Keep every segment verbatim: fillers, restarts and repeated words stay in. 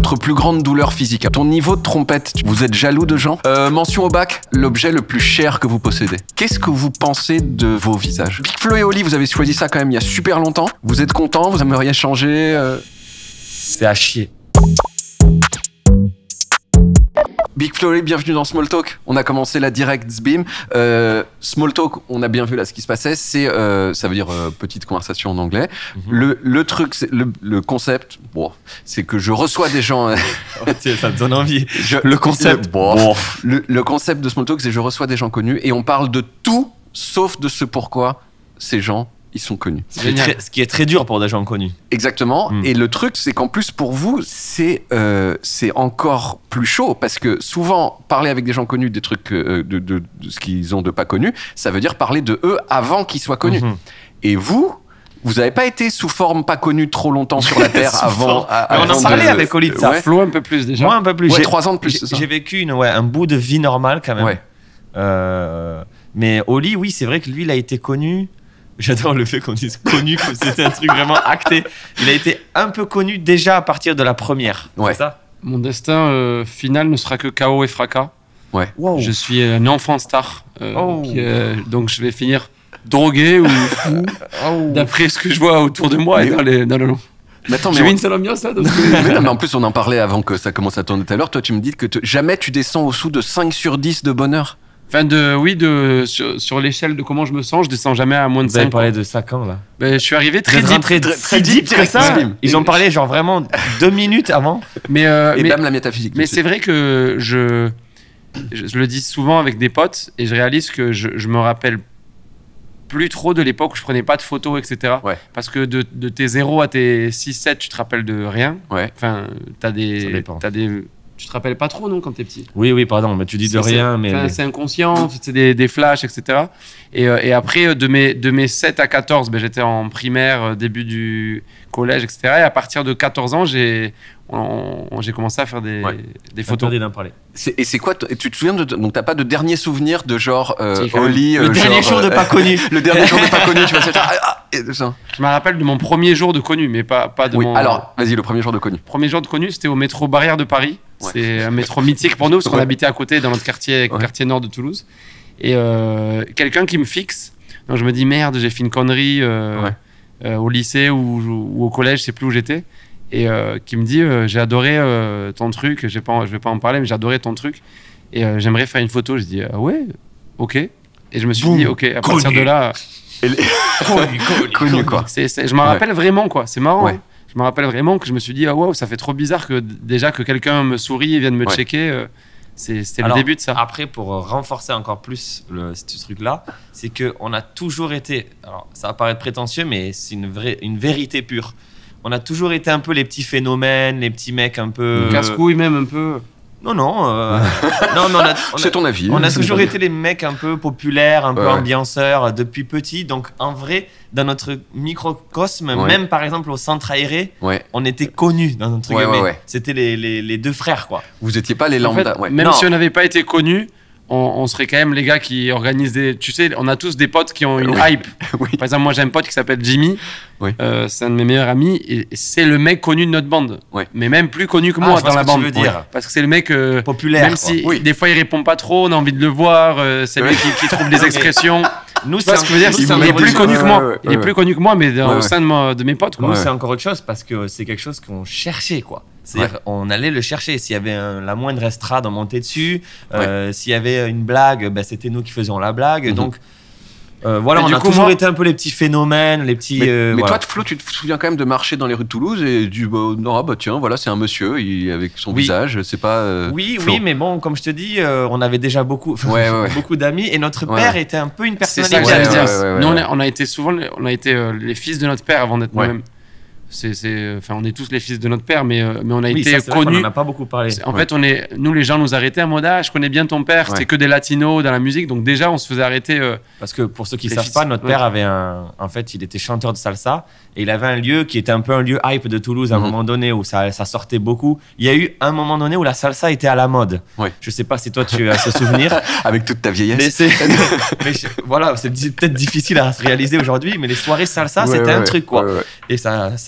votre plus grande douleur physique? Ton niveau de trompette, vous êtes jaloux de gens? euh, Mention au bac, l'objet le plus cher que vous possédez. Qu'est-ce que vous pensez de vos visages? Big Flo et Oli, vous avez choisi ça quand même il y a super longtemps. Vous êtes content? Vous aimeriez changer? euh... C'est à chier. Big Flo et Oli, bienvenue dans Small Talk. On a commencé la direct Beam. Euh, Small Talk, on a bien vu là ce qui se passait. C'est, euh, ça veut dire euh, petite conversation en anglais. Mm-hmm. Le, le truc, c'est, le, le concept, bon, c'est que je reçois des gens. Oh, tiens, ça te donne envie. Je, le concept, le, bon, bon. Le, le concept de Small Talk, c'est que je reçois des gens connus et on parle de tout sauf de ce pourquoi ces gens ils sont connus. Ce qui, est très, ce qui est très dur pour des gens connus. Exactement. Mm. Et le truc, c'est qu'en plus, pour vous, c'est, euh, c'est encore plus chaud parce que souvent, parler avec des gens connus des trucs euh, de, de, de ce qu'ils ont de pas connus, ça veut dire parler de eux avant qu'ils soient connus. Mm-hmm. Et vous, vous n'avez pas été sous forme pas connue trop longtemps sur la Terre avant, à, avant. On en parlait de... avec Oli de ça. Ouais. Flo un peu plus déjà. Moi un peu plus. Ouais, j'ai trois ans de plus. J'ai, j'ai vécu une, ouais, un bout de vie normale quand même. Ouais. Euh, mais Oli, oui, c'est vrai que lui, il a été connu. J'adore le fait qu'on dise connu, comme c'était un truc vraiment acté. Il a été un peu connu déjà à partir de la première. Ouais. C'est ça? Mon destin euh, final ne sera que chaos et fracas. Ouais. Wow. Je suis un enfant star. Euh, oh. qui, euh, donc je vais finir drogué ou fou, oh. d'après ce que je vois autour de moi. Mais et dans les... Non, non, non. Mais attends, mais j'ai on... mis une seule ambiance là. Donc... mais, non, mais en plus, on en parlait avant que ça commence à tourner tout à l'heure. Toi, tu me dis que te... jamais tu descends au-dessous de cinq sur dix de bonheur. Enfin, de, oui, de, sur, sur l'échelle de comment je me sens, je descends jamais à moins de cinq. Vous avez parlé quoi. de ça quand là? Ben, je suis arrivé très deep. Très, très, très deep que ça. Ils ont parlé genre vraiment deux minutes avant. Mais, euh, et mais, bam, la métaphysique. Mais c'est vrai que je, je, je le dis souvent avec des potes et je réalise que je, je me rappelle plus trop de l'époque où je prenais pas de photos, et cetera. Ouais. Parce que de, de tes zéro à tes six sept, tu te rappelles de rien. Ouais. Enfin, t'as des, t'as des... Tu te rappelles pas trop, non, quand t'es petit? Oui, oui, pardon, mais tu dis de c'est, rien. Mais... Enfin, c'est inconscient, c'est des, des flashs, et cetera. Et, euh, et après, de mes, de mes sept à quatorze, ben, j'étais en primaire, début du collège, et cetera. Et à partir de quatorze ans, j'ai, on, on, j'ai commencé à faire des, ouais. des photos. d'en parler. C'est, et c'est quoi, t- tu te souviens de, donc t'as pas de dernier souvenir de genre euh, si, Oli, le euh, dernier genre, jour de pas connu. Le dernier jour de pas connu, tu vas se dire, ah, ah, et, ça. Je me rappelle de mon premier jour de connu, mais pas, pas de oui, mon... alors, vas-y, le premier jour de connu. Premier jour de connu, c'était au métro Barrière de Paris. Ouais. C'est un métro mythique pour nous, parce qu'on ouais. habitait à côté, dans notre quartier, ouais. quartier nord de Toulouse. Et euh, quelqu'un qui me fixe. Donc je me dis, merde, j'ai fait une connerie euh, ouais. euh, au lycée ou, ou au collège, je sais plus où j'étais. Et euh, qui me dit, euh, j'ai adoré euh, ton truc, j'ai pas, je vais pas en parler, mais j'ai adoré ton truc. Et euh, j'aimerais faire une photo. Je dis, ah ouais, ok. Et je me suis Boum, dit, ok, à partir connu. de là... Les... connu, connu, connu, quoi. C'est, c'est, je m'en ouais. rappelle vraiment, quoi. C'est marrant. Ouais. Hein. Je me rappelle vraiment que je me suis dit, ah wow, ça fait trop bizarre que déjà que quelqu'un me sourie et vienne me ouais. checker. Euh, c'est, c'était Alors, le début de ça. Après, pour renforcer encore plus le, ce truc-là, c'est qu'on a toujours été, alors ça va paraître prétentieux, mais c'est une, vraie, une vérité pure. On a toujours été un peu les petits phénomènes, les petits mecs un peu... Casse-couilles même un peu... Non, non. Euh... non, mais on a, on c'est a, ton avis. On a toujours été les mecs un peu populaires, un peu ouais. ambianceurs depuis petit. Donc, en vrai, dans notre microcosme, ouais. même par exemple au centre aéré, ouais. on était connus dans notre ouais, ouais, ouais. C'était les, les, les deux frères, quoi. Vous étiez pas les lambda. En fait, ouais. Même non. si on n'avait pas été connus, on, on serait quand même les gars qui organisent des... Tu sais, on a tous des potes qui ont une oui. hype. oui. Par exemple, moi, j'ai un pote qui s'appelle Jimmy. Oui. Euh, c'est un de mes meilleurs amis. Et c'est le mec connu de notre bande. Oui. Mais même plus connu que moi ah, dans la bande. Tu veux dire. Ouais. Parce que c'est le mec... Euh, populaire. Même si oui. des fois, il répond pas trop, on a envie de le voir. Euh, c'est le mec qui, qui trouve des expressions. Nous, c'est ce que je veux dire. Il est plus connu que moi. Il est plus connu que moi, mais au sein de mes potes. Nous, c'est encore autre chose parce que c'est quelque chose qu'on cherchait, quoi. C'est-à-dire ouais. on allait le chercher. S'il y avait un, la moindre estrade, on montait dessus. Euh, ouais. S'il y avait une blague, ben, c'était nous qui faisions la blague. Mm-hmm. Donc euh, voilà, mais on a coup, toujours moi... été un peu les petits phénomènes, les petits. Mais, euh, mais voilà. toi, Flo, tu te souviens quand même de marcher dans les rues de Toulouse et du bah, non, bah tiens, voilà, c'est un monsieur il, avec son oui. visage, c'est pas. Euh, oui, Flo. oui, mais bon, comme je te dis, euh, on avait déjà beaucoup, ouais, ouais, ouais. beaucoup d'amis et notre ouais. père était un peu une personnalité. C'est ça que j'allais dire. Ouais, ouais, ouais, Nous, ouais. on a, on a été souvent, on a été euh, les fils de notre père avant d'être ouais. nous-mêmes. C'est, c'est, enfin, on est tous les fils de notre père, mais, euh, mais on a oui, été ça, connus. On n'en a pas beaucoup parlé. En ouais. fait, on est, nous, les gens nous arrêtaient à mode ah, je connais bien ton père, ouais. c'était que des latinos dans la musique, donc déjà, on se faisait arrêter. Euh, Parce que pour ceux qui ne savent pas, notre père ouais. avait un. En fait, il était chanteur de salsa et il avait un lieu qui était un peu un lieu hype de Toulouse à un mm-hmm. moment donné où ça, ça sortait beaucoup. Il y a eu un moment donné où la salsa était à la mode. Ouais. Je ne sais pas si toi, tu as ce souvenir. Avec toute ta vieillesse. Mais c'est, mais je, voilà, c'est peut-être difficile à se réaliser aujourd'hui, mais les soirées salsa, ouais, c'était ouais, un ouais. truc, quoi. Ouais, ouais. Et ça, ça,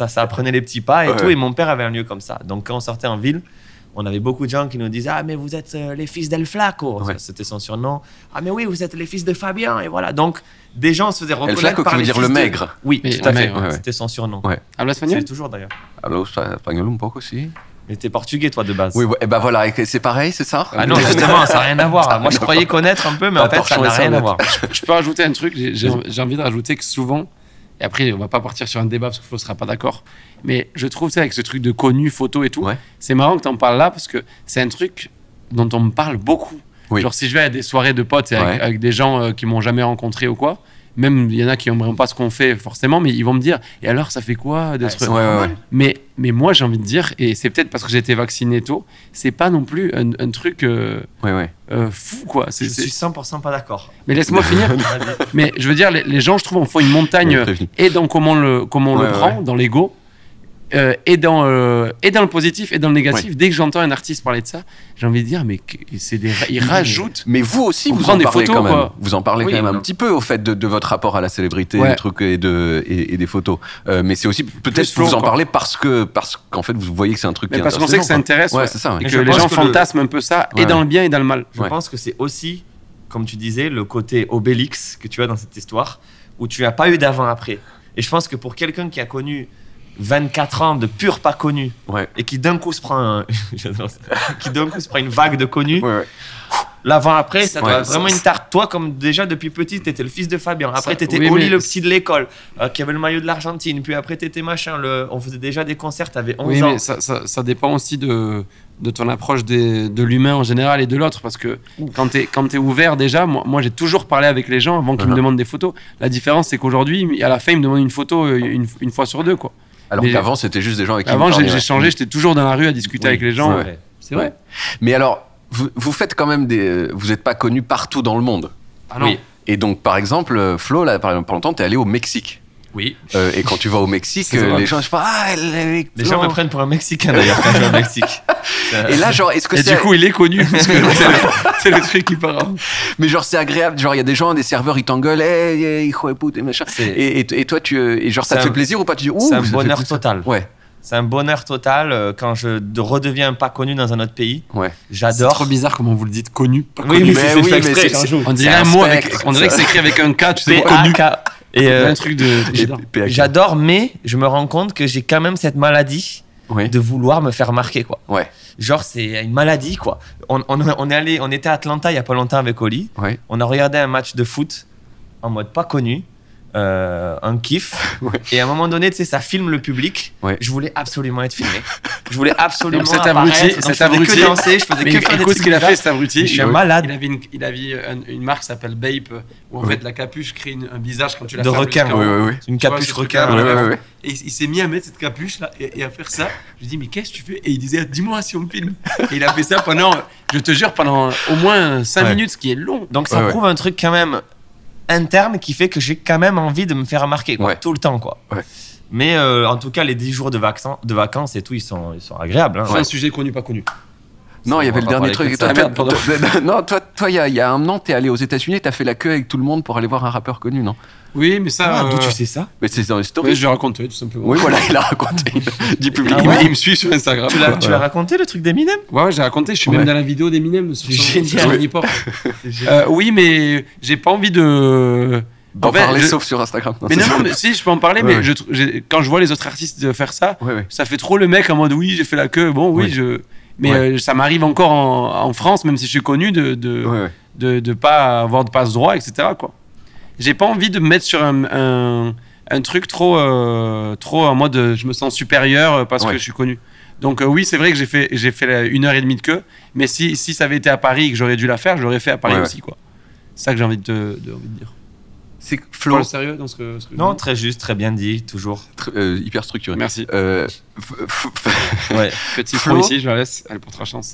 ça apprenait les petits pas et Ouais, tout. ouais. Et mon père avait un lieu comme ça. Donc quand on sortait en ville, on avait beaucoup de gens qui nous disaient ah mais vous êtes euh, les fils d'El Flaco, Ouais. c'était son surnom. Ah mais oui vous êtes les fils de Fabien et voilà. Donc des gens se faisaient El reconnaître Flaco par qui veut les dire fils le de- maigre. Oui, Mais tout à le fait. maigre, ouais. C'était son surnom. Ouais. Habla C'est espagnol? toujours d'ailleurs. Allo espagnol un poco aussi. Mais t'es portugais toi de base. Oui, ouais, et ben voilà, et c'est pareil, c'est ça. Ah non justement ça n'a rien à voir. Moi je croyais connaître un peu mais en Pas fait ça torchon n'a et rien à serviette. voir. Je peux rajouter un truc, j'ai j'ai- j'ai envie de rajouter que souvent, et après on va pas partir sur un débat parce que Flo sera pas d'accord, mais je trouve ça avec ce truc de connu, photo et tout, Ouais. c'est marrant que tu en parles là parce que c'est un truc dont on me parle beaucoup. Oui. Genre si je vais à des soirées de potes et avec, Ouais. avec des gens euh, qui m'ont jamais rencontré ou quoi, même il y en a qui n'aimeront pas ce qu'on fait forcément, mais ils vont me dire et alors ça fait quoi de Ouais, ce c'est truc Ouais, ouais, ouais. mais, mais moi j'ai envie de dire, et c'est peut-être parce que j'ai été vacciné tôt, c'est pas non plus un, un truc euh, Ouais, ouais. euh, fou quoi. C'est- Je c'est- suis cent pour cent pas d'accord. Mais laisse-moi finir. Mais je veux dire, les, les gens, je trouve, on fait une montagne Ouais, prévenu. et dans comment on le, comment on Ouais, le ouais, prend, ouais. dans l'ego, euh, et, dans, euh, et dans le positif et dans le négatif. Ouais. Dès que j'entends un artiste parler de ça, j'ai envie de dire, mais que- c'est des, ils rajoutent. Mais vous aussi, On vous prend en des parlez photos, quand même. quoi. Vous en parlez Oui, quand même un non. petit peu au fait de, de votre rapport à la célébrité, Ouais. des trucs et, de, et, et des photos. Euh, mais c'est aussi peut-être Plus que vous Flo, en quoi. parlez parce que parce qu'en fait vous voyez que c'est un truc Mais qui parce qu'on sait que ça intéressant, intéresse, quoi. ouais. Ouais, c'est ça. Et ouais. Mais que je les pense gens que le- fantasment un peu ça, et Ouais. dans le bien et dans le mal. Je Ouais. pense que c'est aussi, comme tu disais, le côté Obélix que tu as dans cette histoire, où tu n'as pas eu d'avant-après. Et je pense que pour quelqu'un qui a connu vingt-quatre ans de pur pas connu, Ouais. et qui d'un coup se prend un- j'adore ça. qui d'un coup se prend une vague de connus, Ouais, ouais. l'avant-après, ça doit Ouais, être vraiment ça- une tarte. Toi, comme déjà depuis petit, t'étais le fils de Fabien. Après, Ça- t'étais oui, Oli, mais- le petit de l'école, euh, qui avait le maillot de l'Argentine. Puis après, t'étais machin. Le... On faisait déjà des concerts, t'avais onze Oui, ans. mais ça, ça, ça dépend aussi de, de ton approche des- de l'humain en général et de l'autre. Parce que quand tu es, ouvert déjà, moi, moi j'ai toujours parlé avec les gens avant qu'ils Uh-huh. me demandent des photos. La différence, c'est qu'aujourd'hui, à la fin, ils me demandent une photo euh, une, une fois sur deux. Quoi. Alors Mais- qu'avant c'était juste des gens avec qui Avant, vous j'ai parliez, j'ai ouais. changé, j'étais toujours dans la rue à discuter Oui, avec les gens. c'est Ouais. vrai. C'est vrai. Mais alors vous, vous faites quand même des euh, vous n'êtes pas connu partout dans le monde. Ah non. Oui. Et donc par exemple euh, Flo là par exemple, pendant longtemps t'es allé au Mexique. Oui. Euh, et quand tu vas au Mexique, C'est euh, vrai. les gens je sais pas ah elle est avec Les Flo. gens me prennent pour un Mexicain d'ailleurs quand je vais au Mexique. Et là genre est-ce que Et c'est du coup, il est connu parce que c'est le, c'est le truc qui part. mais genre c'est agréable genre il y a des gens des serveurs ils t'engueulent hey, hey, hijo de puta et machin C'est- et, et, et toi tu euh, et genre ça C'est te fait un- plaisir ou pas tu dis ouh c'est un ça fait bonheur plaisir. total. Ouais C'est un bonheur total euh, quand je de- redeviens pas connu dans un autre pays. ouais C'est J'adore. trop bizarre comment vous le dites, connu, pas Oui, connu. oui, Mais c'est oui, fait mais exprès, c'est- j'en c'est- joue. On dirait C'est un un mot avec, spectre, on dirait que ça. c'est écrit avec un K, tu sais, P connu. A K. Et euh, Un truc de. J'adore. P A K. j'adore, mais je me rends compte que j'ai quand même cette maladie oui de vouloir me faire marquer, quoi. ouais Genre, c'est une maladie, quoi. On, on, on est allé, on était à Atlanta il y a pas longtemps avec Oli. ouais On a regardé un match de foot en mode pas connu, euh, un kiff. Ouais. Et à un moment donné, tu sais, ça filme le public. Ouais. Je voulais absolument être filmé. Je voulais absolument Cet apparaître. abruti, Donc, cet je faisais abruti. que danser, je faisais Mais que faire des écoute ce trucs qu'il a fait, bizarres. cet abruti. Je suis un Il- malade. Il avait une, il avait un- une marque qui s'appelle Bape, où en Oui. fait la capuche crée une- un visage quand tu la De fermes requin. jusqu'en oui haut. oui oui Une Tu vois, capuche ce requin. truc-là, ouais, là. ouais, ouais. Et il, il s'est mis à mettre cette capuche là et, et à faire ça. Je lui dis mais qu'est-ce que tu fais? Et il disait dis-moi si on me filme. Et il a fait ça pendant, je te jure, pendant au moins cinq Ouais. minutes, ce qui est long. Donc ça Ouais, ouais. prouve un truc quand même interne qui fait que j'ai quand même envie de me faire remarquer, quoi, Ouais. tout le temps, quoi. Ouais. Mais euh, en tout cas, les dix jours de, vaccin, de vacances et tout, ils sont, ils sont agréables. hein. C'est un sujet connu pas connu. non il y On avait va le dernier parler truc que de ça. toi, Ah, merde, toi- pardon. toi- non toi toi il y a il y a un an t'es allé aux États-Unis t'as fait la queue avec tout le monde pour aller voir un rappeur connu non Oui, mais ça. Ah, d'où euh, tu sais ça? mais c'est dans les Oui, stories je vais raconter tout simplement. oui voilà il a raconté dit Il, publiquement me- il me suit sur Instagram. Tu l'as tu Ouais. l'as raconté le truc d'Eminem? Ouais, ouais, j'ai raconté. Je suis Ouais. même dans la vidéo d'Eminem. sur C'est son- génial. sur son Oui. hip-hop. C'est génial. Euh, oui, mais j'ai pas envie de. d'en En fait, parler je- sauf sur Instagram Mais c'est non, ça. non, mais si, je peux en parler, Ouais, mais ouais. je tr- j'ai- quand je vois les autres artistes faire ça, ouais ouais ça fait trop le mec en mode oui, j'ai fait la queue. Bon, oui, Oui. je. Mais Ouais. euh, ça m'arrive encore en, en France, même si je suis connu, de de, ouais ouais de, de pas avoir de passe droit, et cetera. Quoi. J'ai pas envie de me mettre sur un, un, un truc trop, euh, trop en mode euh, je me sens supérieur euh, parce Ouais. que je suis connu. Donc euh, oui, c'est vrai que j'ai fait, j'ai fait la- une heure et demie de queue, mais si, si ça avait été à Paris et que j'aurais dû la faire, je l'aurais fait à Paris Ouais, aussi. quoi. C'est ça que j'ai envie de, te- de, envie de dire. c'est Tu Flo parles sérieux dans ce que, ce que je Non, dis très juste, très bien dit, toujours. tr- euh, hyper structuré Merci. euh, f- f- Ouais. Petit Flo Flo ici, je la laisse, elle portera chance.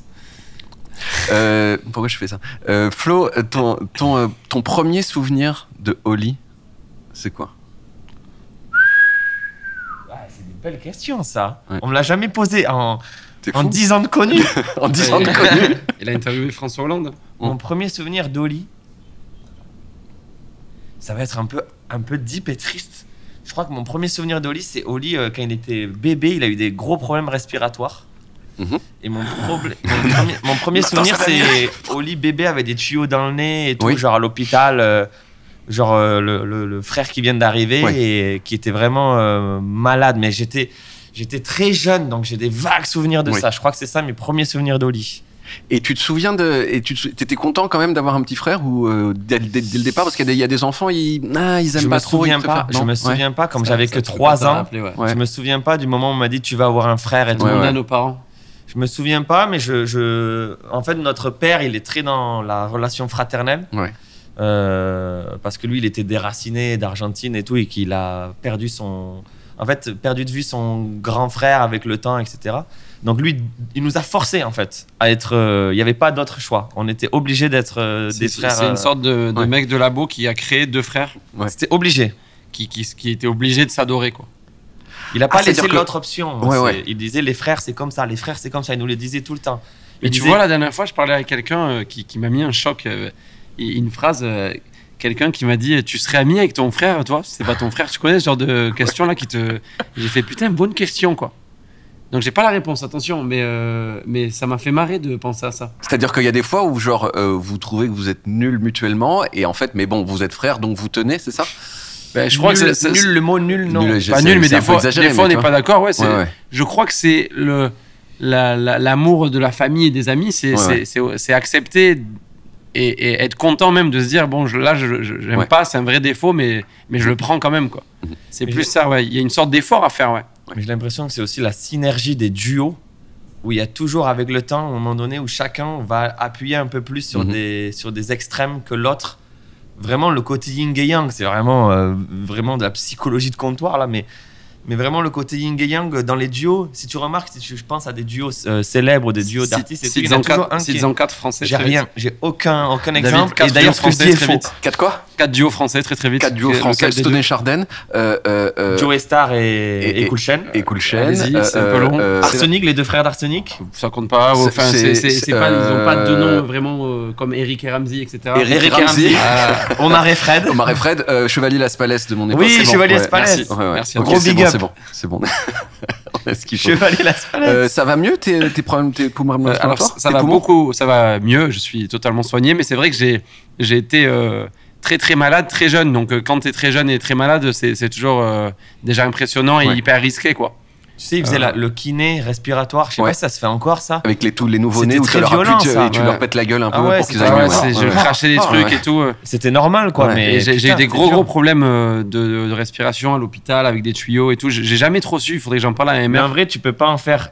Euh, pourquoi je fais ça euh, Flo, euh, ton, ton, euh, ton premier souvenir de Oli, c'est quoi Ah, c'est une belle question, ça. Ouais. On me l'a jamais posé en, T'es en fou dix ans de connu. En dix ans de Ouais. connu Il a interviewé François Hollande. Mon premier souvenir d'Oli, ça va être un peu, un peu deep et triste. Je crois que mon premier souvenir d'Oli, c'est Oli, euh, quand il était bébé, il a eu des gros problèmes respiratoires. Mmh. Et mon, problème, mon premier, mon premier souvenir, c'est Oli bébé avec des tuyaux dans le nez et tout, oui. genre à l'hôpital. Euh, genre euh, le, le, le frère qui vient d'arriver oui. et qui était vraiment euh, malade. Mais j'étais, j'étais très jeune, donc j'ai des vagues souvenirs de oui. ça. Je crois que c'est ça mes premiers souvenirs d'Oli. Et tu te souviens de. Et tu te, étais content quand même d'avoir un petit frère ou euh, dès, dès, dès le départ? Parce qu'il y a des, il y a des enfants, ils, ah, ils aiment je pas me trop. Souviens pas, je me souviens ouais. pas, comme ça, j'avais ça, que trois ans. Rappeler, ouais. Ouais. Je me souviens pas du moment où on m'a dit tu vas avoir un frère et tout. Ouais, ouais. On a nos parents. Je me souviens pas, mais je, je. En fait, notre père, il est très dans la relation fraternelle. Ouais. Euh, parce que lui, il était déraciné d'Argentine et tout, et qu'il a perdu son. En fait, perdu de vue son grand frère avec le temps, et cetera. Donc lui, il nous a forcés en fait à être. Il euh, n'y avait pas d'autre choix. On était obligés d'être euh, des frères. C'est une sorte de, de ouais. mec de labo qui a créé deux frères. Ouais. C'était obligé. Qui, qui, qui était obligé de s'adorer quoi. Il n'a pas ah, laissé que... l'autre option. Ouais, ouais. Il disait les frères c'est comme ça, les frères c'est comme ça. Il nous le disait tout le temps. Et tu disait... vois la dernière fois, je parlais avec quelqu'un euh, qui, qui m'a mis un choc. Euh, une phrase. Euh, Quelqu'un qui m'a dit tu serais ami avec ton frère, toi, c'est pas ton frère, tu connais ce genre de questions là qui te. J'ai fait putain bonne question quoi. Donc j'ai pas la réponse, attention, mais, euh, mais ça m'a fait marrer de penser à ça. C'est-à-dire qu'il y a des fois où genre euh, vous trouvez que vous êtes nuls mutuellement et en fait, mais bon, vous êtes frères donc vous tenez, c'est ça? Ben, je crois nul, que c'est nul, le mot nul, non. Nul, pas nul, mais des fois, des fois on n'est pas d'accord. Ouais, ouais, ouais. Je crois que c'est le la, la, l'amour de la famille et des amis, c'est ouais, ouais. c'est, c'est accepter et, et être content même de se dire bon, je, là, je, je j'aime ouais. pas, c'est un vrai défaut, mais mais je le prends quand même quoi. C'est mais plus ça, ouais. Il y a une sorte d'effort à faire, ouais. Mais j'ai l'impression que c'est aussi la synergie des duos où il y a toujours avec le temps, à un moment donné, où chacun va appuyer un peu plus sur, mm-hmm. des, sur des extrêmes que l'autre. Vraiment, le côté yin et yang, c'est vraiment, euh, vraiment de la psychologie de comptoir, là, mais, mais vraiment le côté yin et yang dans les duos. Si tu remarques, si tu, je pense à des duos euh, célèbres, des duos d'artistes, et tout, il y en a toujours un qui est... quatre français. J'ai rien, j'ai aucun, aucun David, exemple. Et d'ailleurs, ce que je dis est faux. quatre quoi? quatre duos français, très très vite. quatre duos français, Stone et Chardin. Euh, euh, Joe Star et, et, et Cool Chain. Et Cool Chain. Euh, c'est un peu long. Euh, Arsenic, les deux frères d'Arsenic. Ça compte pas. Enfin, c'est, c'est, c'est, c'est pas, ils n'ont pas de nom vraiment euh, comme Eric et Ramsey, et cetera. Eric, Eric et Ramsey. Euh, Omar et Fred. Omar et Fred. Euh, Chevalier Las Palais de mon époque. Oui, c'est Chevalier bon. Las Palais. Merci. Ouais, ouais. Merci. Okay, gros big bon, up. C'est bon. C'est bon. Chevalier Las Palais. Euh, ça va mieux tes, tes problèmes, tes poumons? euh, Alors ça, ça va beaucoup, ça va mieux. Je suis totalement soigné, mais c'est vrai que j'ai j'ai été euh, très très malade très jeune. Donc euh, quand t'es très jeune et très malade, c'est c'est toujours euh, déjà impressionnant et ouais. hyper risqué quoi. Tu sais, ils faisaient euh... la, le kiné respiratoire. Je sais ouais. pas si ça se fait encore ça. Avec les, tous les nouveaux-nés où tu leur, violent, tu, ça. tu ouais. leur pètes la gueule un peu ah ouais, pour qu'ils aillent mieux. Ouais, je crachais des trucs et tout. C'était normal quoi. Ouais. Mais j'ai, putain, j'ai eu des gros dur. gros problèmes de, de, de respiration à l'hôpital avec des tuyaux et tout. J'ai jamais trop su. Il faudrait que j'en parle à la M R. Mais en vrai, tu peux pas en faire.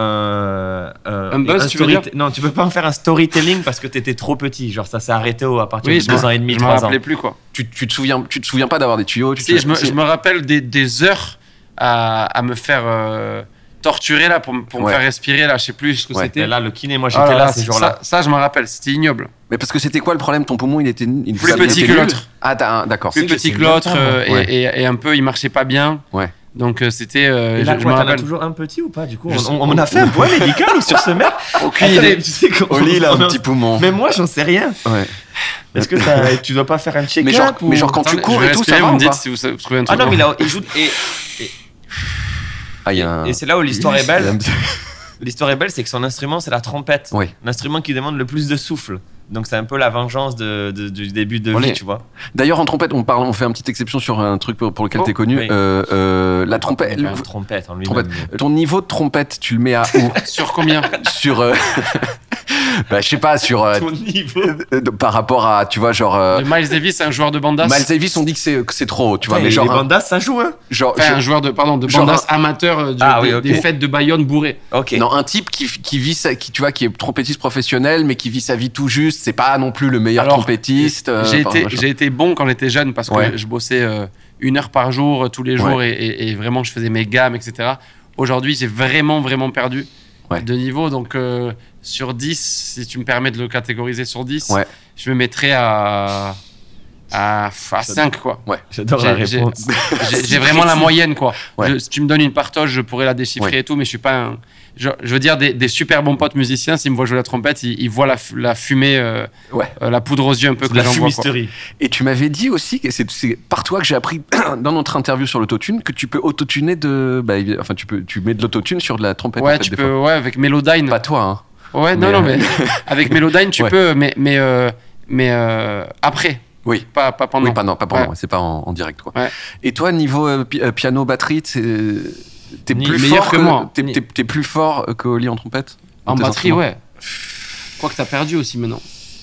Euh, euh, un buzz, un tu veux dire? Non, tu peux pas en faire un storytelling parce que t'étais trop petit. Genre, ça s'est arrêté à partir oui, de deux ans et demi, je trois ans. Je me rappelais plus quoi. Tu, tu te souviens, tu te souviens pas d'avoir des tuyaux? Tu si, je me, je me rappelle des, des heures à, à me faire. Euh, torturé là pour, pour ouais. me faire respirer là, je sais plus ce que ouais. c'était. Et là le kiné, moi j'étais ah là, là ces jours-là. Ça, ça je me rappelle, c'était ignoble. Mais parce que c'était quoi le problème? Ton poumon il était il plus petit que l'autre. Ah d'accord. Plus petit que l'autre euh, et, ouais. et, et un peu il marchait pas bien. Ouais. Donc euh, c'était. Euh, et là, je, quoi, je me rappelle. toujours un petit ou pas du coup? On, on, on a fait un point médical sur ce mec. Aucune idée. Tu sais Oli il a un petit poumon. Mais moi j'en sais rien. Ouais. Est-ce que tu dois pas faire un check-up? Mais genre, ou... mais genre quand Attends, tu cours et tout ça va vous ou me dites pas? si vous trouvez un truc. Ah non mais là il joue et Ah, y a un... Et c'est là où l'histoire est belle. L'histoire est belle, c'est que son instrument, c'est la trompette. Oui. L'instrument qui demande le plus de souffle. Donc c'est un peu la vengeance de, de, du début de on vie, est... tu vois. D'ailleurs, en trompette, on parle, on fait une petite exception sur un truc pour, pour lequel oh, t'es connu. Oui. Euh, euh, la trompette. Le... trompette en lui-même. Trompette. Ton niveau de trompette, tu le mets à où? Sur combien? Sur. Euh... bah, je sais pas, sur. Euh, Ton niveau. Euh, par rapport à, tu vois, genre. Euh... Miles Davis, un joueur de bandas. Miles Davis, on dit que c'est, que c'est trop, tu vois. Putain, mais genre. Les bandas, ça joue, hein. Genre. Enfin, un joueur de, pardon, de bandas un... amateur du, ah, oui, okay. des fêtes de Bayonne bourré. Ok. Non, un type qui, qui vit sa, qui, tu vois, qui est trompettiste professionnel, mais qui vit sa vie tout juste. C'est pas non plus le meilleur Alors, trompettiste. Euh, j'ai, été, j'ai été bon quand j'étais jeune parce que ouais. je bossais euh, une heure par jour, tous les jours, ouais. et, et, et vraiment, je faisais mes gammes, et cetera. Aujourd'hui, j'ai vraiment, vraiment perdu. Ouais. De niveau, donc euh, sur dix, si tu me permets de le catégoriser sur dix, ouais. je me mettrais à, à, à cinq, quoi. Ouais. J'adore J'ai- la j'ai- réponse. J'ai j'ai vraiment la moyenne, quoi. Ouais. Je- si tu me donnes une partoche, je pourrais la déchiffrer Ouais. et tout, mais je suis pas un... Je, je veux dire, des, des super bons potes musiciens, s'ils me voient jouer la trompette, ils, ils voient la, fu- la fumée, euh, Ouais. euh, la poudre aux yeux un peu que La j'envoie, quoi. fumisterie. Et tu m'avais dit aussi, que c'est c'est par toi que j'ai appris dans notre interview sur l'autotune, que tu peux autotuner de. Bah, évi- enfin, tu, peux, tu mets de l'autotune sur de la trompette. en Ouais, fait, tu des peux, fois. ouais, avec Melodyne. Pas toi, hein. Ouais, non, Mais, non, euh, mais avec Melodyne, tu Ouais. peux, mais, mais, euh, mais euh, après, Oui. pas, pas pendant. Oui, pas, non, pas pendant, Ouais. c'est pas en, en direct. Quoi. Ouais. Et toi, niveau euh, pi- euh, piano, batterie, t'es t'es Ni plus, meilleur fort que moi. T'es Ni- t'es- t'es plus fort que Oli en trompette En dans tes batterie, instruments ouais. Quoi que t'as perdu aussi maintenant.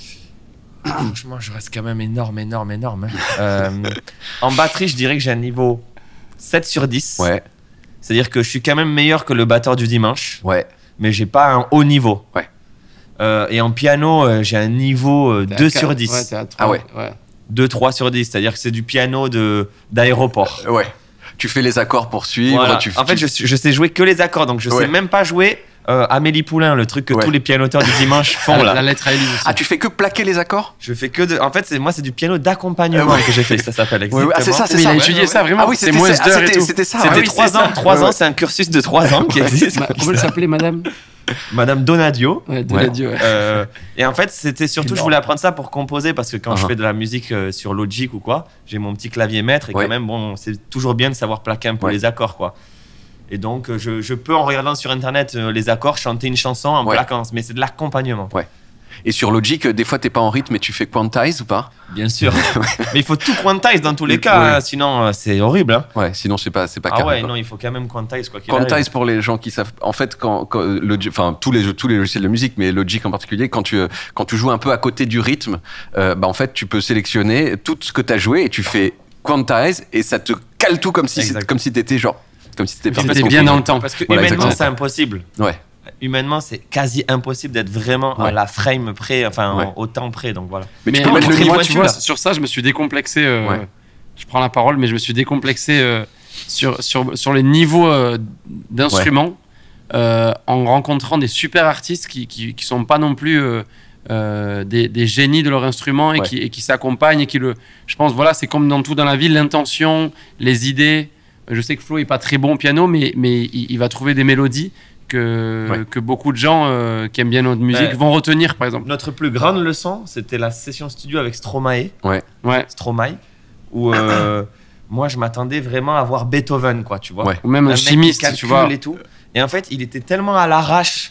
Franchement, je reste quand même énorme, énorme, énorme. hein. Euh, en batterie, je dirais que j'ai un niveau sept sur dix. Ouais, C'est-à-dire que je suis quand même meilleur que le batteur du dimanche, ouais. mais j'ai pas un haut niveau. Ouais. Euh, et en piano, euh, j'ai un niveau euh, T'es à deux quatre, sur dix. Ouais, t'es à trois, Ah ouais. deux trois sur dix. C'est-à-dire que c'est du piano de, d'aéroport. Euh, ouais. Tu fais les accords pour suivre. Voilà. Tu, En fait, tu- je, suis- je sais jouer que les accords, donc je Ouais. sais même pas jouer euh, Amélie Poulain, le truc que Ouais. tous les pianoteurs du dimanche font La, là. la lettre à Elise aussi. Ah, tu fais que plaquer les accords Je fais que de. En fait, c'est moi, c'est du piano d'accompagnement Euh, ouais. que j'ai fait. Ça s'appelle Ouais, exactement. ouais. Ah, c'est ça, c'est Mais il ça. a ouais. étudié ouais, ça vraiment. Ah oui, c'est c'était moins ça, d'heures ah, et c'était- tout. c'était ça. C'était ouais. trois c'est ans. ça. Trois Ouais, ans, ouais. c'est un cursus de trois ans qui existe. Ma- Comment elle s'appelait, madame Madame Donadio. Ouais, de Ouais. la Dieu, ouais. Euh, et en fait, c'était surtout, je Énorme. voulais apprendre ça pour composer parce que quand je Uh-huh. fais de la musique euh, sur Logic ou quoi, j'ai mon petit clavier maître et Ouais. quand même, bon, c'est toujours bien de savoir plaquer un peu Ouais. les accords, quoi. Et donc, euh, je, je peux, en regardant sur internet euh, les accords, chanter une chanson en Ouais. plaquant, mais c'est de l'accompagnement. Et sur Logic, euh, des fois, t'es pas en rythme et tu fais quantize ou pas Bien sûr. mais il faut tout quantize dans tous les cas, Ouais. hein, sinon euh, c'est horrible. Hein. Ouais, sinon, c'est pas, c'est pas Ah carré, ouais, quoi. non, il faut quand même quantize quoi qu'il Quantize arrive. pour les gens qui savent. En fait, quand, quand Logic, enfin tous les tous les logiciels de musique, mais Logic en particulier, quand tu quand tu joues un peu à côté du rythme, euh, bah en fait tu peux sélectionner tout ce que tu as joué et tu fais quantize et ça te cale tout comme si Exact. c'était- comme si t'étais genre comme si c'était C'était parfaitement bien dans contrôlé. le temps. Parce que Voilà, humainement, exactement. c'est impossible. Ouais. Humainement, c'est quasi impossible d'être vraiment à Ouais. la frame près, enfin Ouais. au temps près. Donc voilà. Mais, tu Mais peux en mettre le fait, niveau moi, dessus tu vois, là. sur ça, je me suis décomplexé. euh, Ouais. Je prends la parole, mais je me suis décomplexé euh, sur, sur, sur les niveaux euh, d'instruments euh, en rencontrant des super artistes qui, qui, qui sont pas non plus euh, euh, des, des génies de leur instrument et Ouais. qui, et qui s'accompagnent et qui le. Je pense, voilà, c'est comme dans tout dans la vie, l'intention, les idées. Je sais que Flo est pas très bon au piano, mais, mais il, il va trouver des mélodies que, Ouais. que beaucoup de gens euh, qui aiment bien notre musique Ouais. vont retenir, par exemple. Notre plus grande leçon, c'était la session studio avec Stromae, Ouais. Stromae, où euh, moi je m'attendais vraiment à voir Beethoven, quoi, tu vois. Ouais. Ou même un, mec qui chimiste, tu calcule vois. et tout. Et en fait, il était tellement à l'arrache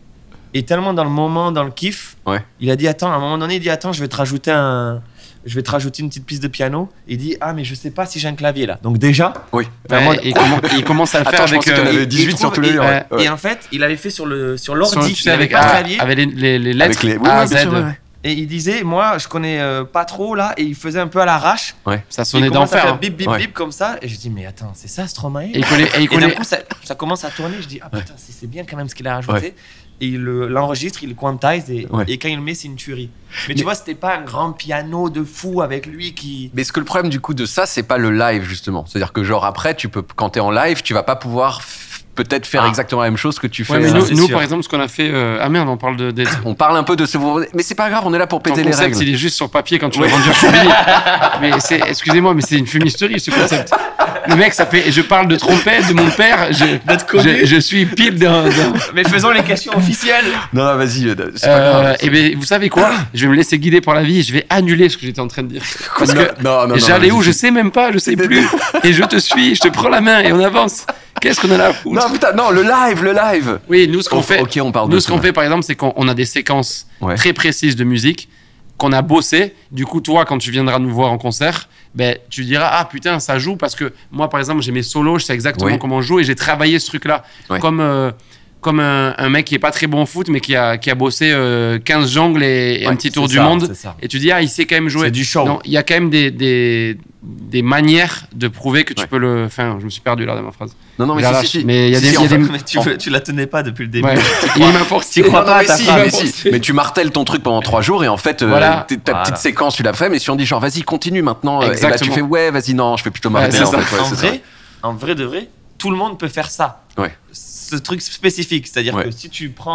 et tellement dans le moment, dans le kiff. Ouais. Il a dit attends, à un moment donné, il dit attends, je vais te rajouter un, je vais te rajouter une petite piste de piano. Il dit ah mais je sais pas si j'ai un clavier là. Donc déjà, Oui. Ouais, en mode- et, comment- et il commence à le faire Attends, je avec. pensais qu'il y en euh, avait il- dix-huit il sur trouve- tous les et- livres. ouais. Ouais. Et en fait, il avait fait sur le sur sur- l'ordi, tu il sais, avait avec, pas de ah, clavier. avec les, les, les lettres Avec les. Oui, A à oui, bien Z. sûr, ouais, ouais. Et il disait moi je connais euh, pas trop là et il faisait un peu à l'arrache. Ça Il sonnait commence à d'enfer. faire hein. bip bip Ouais. bip comme ça et je dis mais attends c'est ça Stromae. Et il collait. Et il Et d'un collait- coup, ça, ça commence à tourner. Je dis, ah putain, c'est c'est bien quand même ce qu'il a rajouté. Et il le- l'enregistre, il le quantise et, Ouais. et quand il le met, c'est une tuerie. Mais, Mais- tu vois, c'était pas un grand piano de fou avec lui qui. Mais ce que le problème du coup de ça, c'est pas le live justement. C'est-à-dire que genre après, tu peux quand t'es en live, tu vas pas pouvoir f- peut-être faire Ah. exactement la même chose que tu fais. Ouais, mais ça, nous, c'est nous, sûr. par exemple, ce qu'on a fait. euh, Ah merde, on parle de. de... On parle un peu de ce. Mais c'est pas grave, on est là pour Ton péter les concept, règles. il est juste sur papier quand tu Ouais. l'as vendu à Chambly. Mais c'est, excusez-moi, mais c'est une fumisterie ce concept. Le mec, ça fait. Je parle de trompette, de mon père. Je, je, je suis pile d'un. d'un- Mais faisons les questions officielles. Non, non, vas-y, euh, c'est pas Euh, grave. et ben, vous savez quoi? Je vais me laisser guider par la vie et je vais annuler ce que j'étais en train de dire. Parce que non, non, non, j'allais non, où? vas-y. Je sais même pas, je sais plus. Et je te suis, je te prends la main et on avance. Qu'est-ce qu'on a là à foutre? Non, putain, non, le live, le live. Oui, nous, ce qu'on Oh, fait. Ok, on parle Nous, de ce ça. qu'on fait, par exemple, c'est qu'on on a des séquences Ouais. très précises de musique qu'on a bossé. Du coup, toi, quand tu viendras nous voir en concert, ben, tu diras ah putain, ça joue parce que moi, par exemple, j'ai mes solos, je sais exactement Oui. comment on joue et j'ai travaillé ce truc-là. Ouais. Comme euh, comme un, un mec qui est pas très bon au foot, mais qui a qui a bossé euh, quinze jongles et, et un Ouais, petit c'est tour du ça, monde. c'est ça. Et tu dis ah, il sait quand même jouer. C'est du show. Non, il y a quand même des des des manières de prouver que tu Ouais. peux le. Enfin, je me suis perdu là dans ma phrase. Non, non, mais Il si, arrache. si, si. Mais il y a Si, des- si, il y a enfin, des- Mais tu, veux- tu la tenais pas depuis le début. Ouais. Il m'a forcé. Tu crois Non, pas non, à mais ta si, phrase. mais si. Mais tu martèles ton truc pendant trois jours et en fait, euh, Voilà. t'es- ta Voilà. petite séquence, tu l'as fait, mais si on dit genre, vas-y, continue maintenant, euh, et bah, tu Exactement. fais, ouais, vas-y, non, je fais plutôt Ouais, marteler c'est en ça. fait. Ouais, en, c'est ça. vrai, en vrai de vrai, tout le monde peut faire ça. Ouais. Ce truc spécifique. C'est-à-dire Ouais. que si tu prends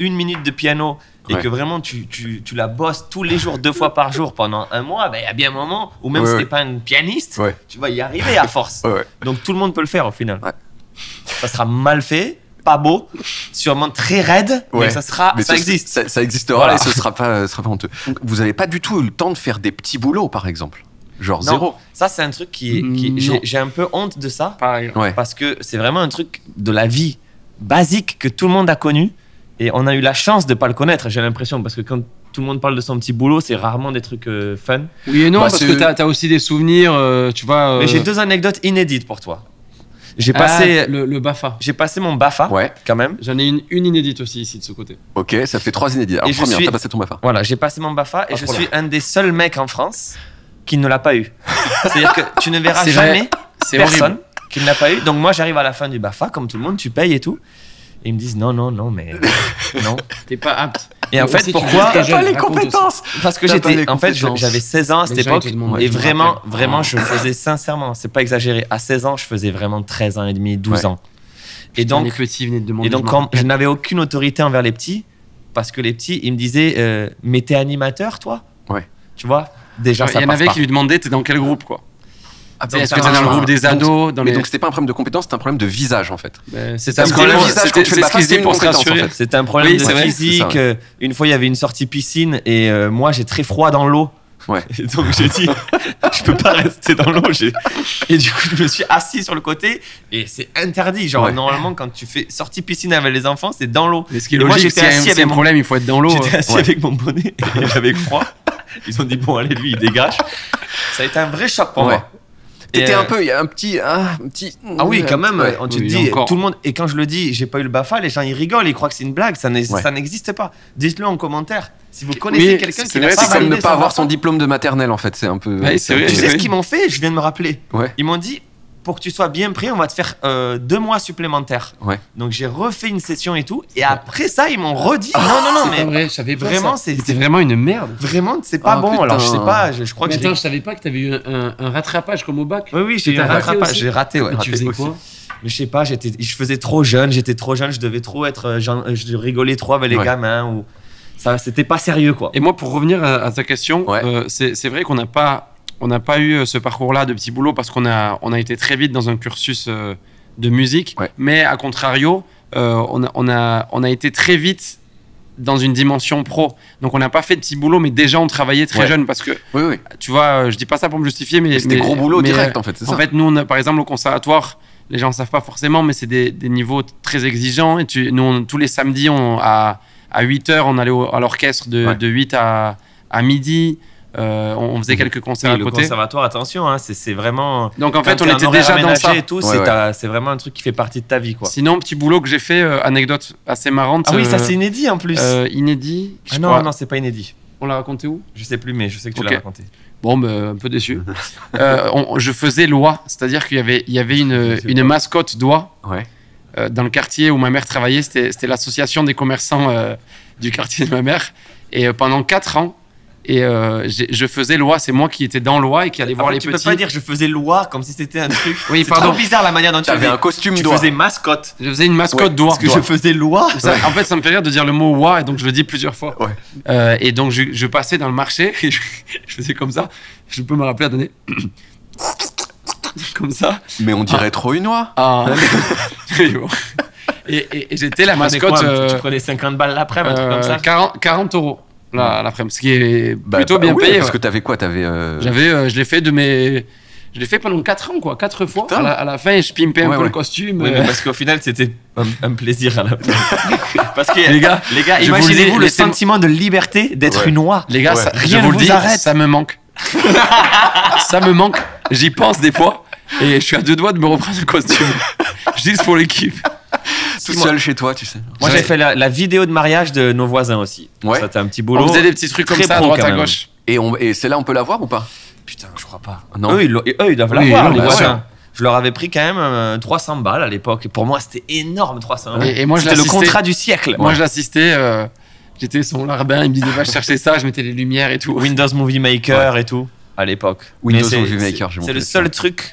une minute de piano et Ouais. que vraiment tu, tu, tu la bosses tous les jours, deux fois par jour pendant un mois, il ben, y a bien un moment où même Ouais, si ouais. t'es pas un pianiste, Ouais. tu vas y arriver à force. Ouais, ouais. Donc tout le monde peut le faire au final. Ouais. Ça sera mal fait, pas beau, sûrement très raide, Ouais. mais ça sera, Mais ça ce- existe. Ça, ça existera Voilà. et ce sera pas, ce sera pas honteux. Donc, vous n'avez pas du tout eu le temps de faire des petits boulots, par exemple. Genre Non, zéro. Ça c'est un truc qui, qui Non. j'ai, j'ai un peu honte de ça Pareil. Ouais. parce que c'est vraiment un truc de la vie basique que tout le monde a connu et on a eu la chance de pas le connaître. J'ai l'impression parce que quand tout le monde parle de son petit boulot, c'est rarement des trucs euh, fun. Oui et non, Bah, parce c'est- que t'as as aussi des souvenirs, euh, tu vois. Mais euh, j'ai deux anecdotes inédites pour toi. J'ai ah, passé, le, le BAFA. j'ai passé mon BAFA Ouais. quand même. J'en ai une, une inédite aussi ici de ce côté. Ok, ça fait trois inédits. Alors, Et je première, suis- t'as passé ton BAFA. Voilà, j'ai passé mon BAFA et Pas je trop suis un des seuls mecs en France qui ne l'a pas eu. C'est-à-dire que tu ne verras C'est vrai. jamais C'est personne horrible. qui ne l'a pas eu. Donc moi, j'arrive à la fin du BAFA, comme tout le monde, tu payes et tout. Et ils me disent non, non, non, mais non. T'es pas apte. Et en Aussi, fait, tu pourquoi dis que t'es jeune, Pas les raconte aussi. compétences. Parce que T'as pas j'étais, les en fait, je- compétences. j'avais seize ans à cette Les gens, époque. ils te demandent, Et tu me vraiment, rappelles. vraiment, je faisais sincèrement, c'est pas exagéré, à seize ans, je faisais vraiment treize ans et demi, douze Ouais. ans. Et Donc, donc, les petits venaient de demander. et donc je me quand rappelle. je n'avais aucune autorité envers les petits, parce que les petits, ils me disaient, euh, mais t'es animateur, toi? Ouais. Tu vois? Déjà, Ouais, ça il y en passe avait pas. qui lui demandaient t'es dans quel groupe quoi. Ah, Donc, Est-ce ça que t'es dans marche le pas. groupe des Donc, ados dans Mais les... donc, c'était pas un problème de compétence, c'était un problème de visage, en fait. Ben, c'est Parce un que problème. le visage, c'était- quand tu fais le C'est ce BAFA, qu'ils c'est disaient une pour compétence, en s'assurer. fait. C'était un problème Oui, de c'est vrai, physique. c'est ça. euh, Une fois, il y avait une sortie piscine et euh, moi, j'ai très froid dans l'eau. Ouais. Et donc, j'ai dit, je peux pas rester dans l'eau. j'ai- Et du coup, je me suis assis sur le côté et c'est interdit. Genre, Ouais. normalement, quand tu fais sortie piscine avec les enfants, c'est dans l'eau. Mais ce qui est Et moi, logique, j'étais s'il y a assis un- s'il y a avec un mon- problème, il faut être dans l'eau. J'étais euh. assis Ouais. avec mon bonnet et j'avais froid. Ils ont dit, bon, allez, lui, il dégage. Ça a été un vrai choc pour Ouais. moi. T'étais Et, euh, un peu, il y a un petit, ah, un petit. Ah oui, quand même, Ouais. on tu te Oui, dis, encore. tout le monde, et quand je le dis, j'ai pas eu le BAFA, les gens ils rigolent, ils croient que c'est une blague, ça n'est- Ouais. ça n'existe pas. Dites-le en commentaire. Si vous connaissez Oui, quelqu'un c'est qui n'a vrai, pas C'est comme validé ne pas son avoir son BAFA. diplôme de maternelle, en fait. C'est un peu. Ouais, c'est un vrai. peu- Tu sais Oui. ce qu'ils m'ont fait? Je viens de me rappeler. Ouais. Ils m'ont dit, pour que tu sois bien prêt, on va te faire euh, deux mois supplémentaires. Ouais. Donc j'ai refait une session et tout, et après ça, ils m'ont redit, non, non, non, C'est pas mais vrai, je savais pas vraiment, ça. c'est- C'était vraiment une merde. vraiment, c'est pas Ah, bon. putain. Alors je sais pas, je, je crois Mais que je attends, l'ai- je savais pas que t'avais eu un, un- un rattrapage comme au bac. Oui, oui, j'ai eu T'as un raté rattrapage, aussi j'ai raté, ouais. Mais tu raté faisais aussi. quoi? Mais je sais pas, j'étais, je faisais trop jeune, j'étais trop jeune, je devais trop être, euh, genre, je rigolais trop avec les Ouais. gamins ou ça, c'était pas sérieux quoi. Et moi, pour revenir à, à ta question, Ouais. euh, c'est c'est vrai qu'on n'a pas, on n'a pas eu euh, ce parcours-là de petit boulot parce qu'on a, on a été très vite dans un cursus euh, de musique. Ouais. Mais à contrario, euh, on, a, on, a, on a été très vite dans une dimension pro. Donc on n'a pas fait de petit boulot, mais déjà on travaillait très Ouais. jeune parce que, Oui, oui. tu vois, euh, je dis pas ça pour me justifier, mais C'était mais- gros boulot mais, direct, euh, en fait. C'est En ça. fait, nous, on a, par exemple, au conservatoire, les gens ne savent pas forcément, mais c'est des, des niveaux très exigeants. Et tu, nous, on- tous les samedis, on, à, à huit heures, on allait au- à l'orchestre de, Ouais. de huit à, à midi. Euh, on, on faisait quelques concerts Oui, à le côté. conservatoire, attention, hein, c'est, c'est vraiment. Donc, en quand fait, t'es on en était horaire déjà dans aménagé ça. et tout, Ouais, c'est, ouais. ta- c'est vraiment un truc qui fait partie de ta vie quoi. Sinon, petit boulot que j'ai fait, euh, anecdote assez marrante. Ah oui, ça euh, c'est inédit en plus. euh, inédit. ah je non, crois. non, c'est pas inédit. On l'a raconté où? Je sais plus, mais je sais que tu Ok. l'as raconté. Bon, ben, un peu déçu. Euh, on- je faisais l'O A, c'est-à-dire qu'il y avait, il y avait une, sais une pas. mascotte d'O A. Ouais. Euh, dans le quartier où ma mère travaillait, c'était c'était l'association des commerçants euh, du quartier de ma mère. Et euh, pendant quatre ans, et euh, j'ai- je faisais l'O A, c'est moi qui étais dans l'O A et qui allais En voir fait, les tu petits. peux pas dire je faisais loi comme si c'était un truc. Oui, c'est pardon. trop bizarre la manière dont tu T'avais faisais. un costume Tu d'oie. faisais mascotte. Je faisais une mascotte Ouais, d'O A. Parce que je faisais loi. Ça- en fait, ça me fait rire de dire le mot O A et donc je le dis plusieurs fois. Ouais. Euh, et donc je, je passais dans le marché et je, je faisais comme ça. Je peux me rappeler à donner comme ça. Mais on dirait trop une oie. Ah. Et bon. Et, et- et j'étais la Tu prenais mascotte. quoi, euh, Tu prenais cinquante balles l'après, un truc comme euh, ça. quarante, quarante euros là, l'après-midi, ce qui est Bah, plutôt bah bien oui, payé. Parce ouais. que t'avais quoi? T'avais. euh, J'avais, euh, je l'ai fait de mes, je l'ai fait pendant quatre ans quoi, quatre fois. Putain. À la, à la fin, je pimpais un Ouais, peu ouais. le costume. Oui, euh, mais parce qu'au final, c'était un, un plaisir à la fin. Parce que Les gars, les gars, je vous le imaginez-vous dis, le laissez-moi- sentiment de liberté d'être Ouais. une oie. Les gars, Ouais. ça, Rien je ne vous le vous dis, arrête. ça me manque. Ça me manque. J'y pense des fois et je suis à deux doigts de me reprendre le costume. Juste pour l'équipe. Tout Moi- seul chez toi, tu sais. Moi, Ouais. j'ai fait la, la vidéo de mariage de nos voisins aussi. Ouais. Ça, c'était un petit boulot. On faisait des petits trucs comme très ça à pro, droite quand à même. gauche. Et, on, et celle-là, on peut la voir ou pas? Putain, je crois pas. Non. Eux, ils, l'ont- eux, ils doivent Oui, l'avoir, ils les l'ont, voisins. bien sûr. Je leur avais pris quand même euh, trois cents balles à l'époque. Et pour moi, c'était énorme, trois cents balles. Et, et moi, je C'était le l'assistais. contrat du siècle. Moi, je l'assistais. euh, J'étais son larbin. Il me disait va chercher ça. Je mettais les lumières et tout. Windows Movie Maker et tout, à l'époque. Windows Mais c'est- Movie Maker, c'est- j'ai C'est monté le ça. seul truc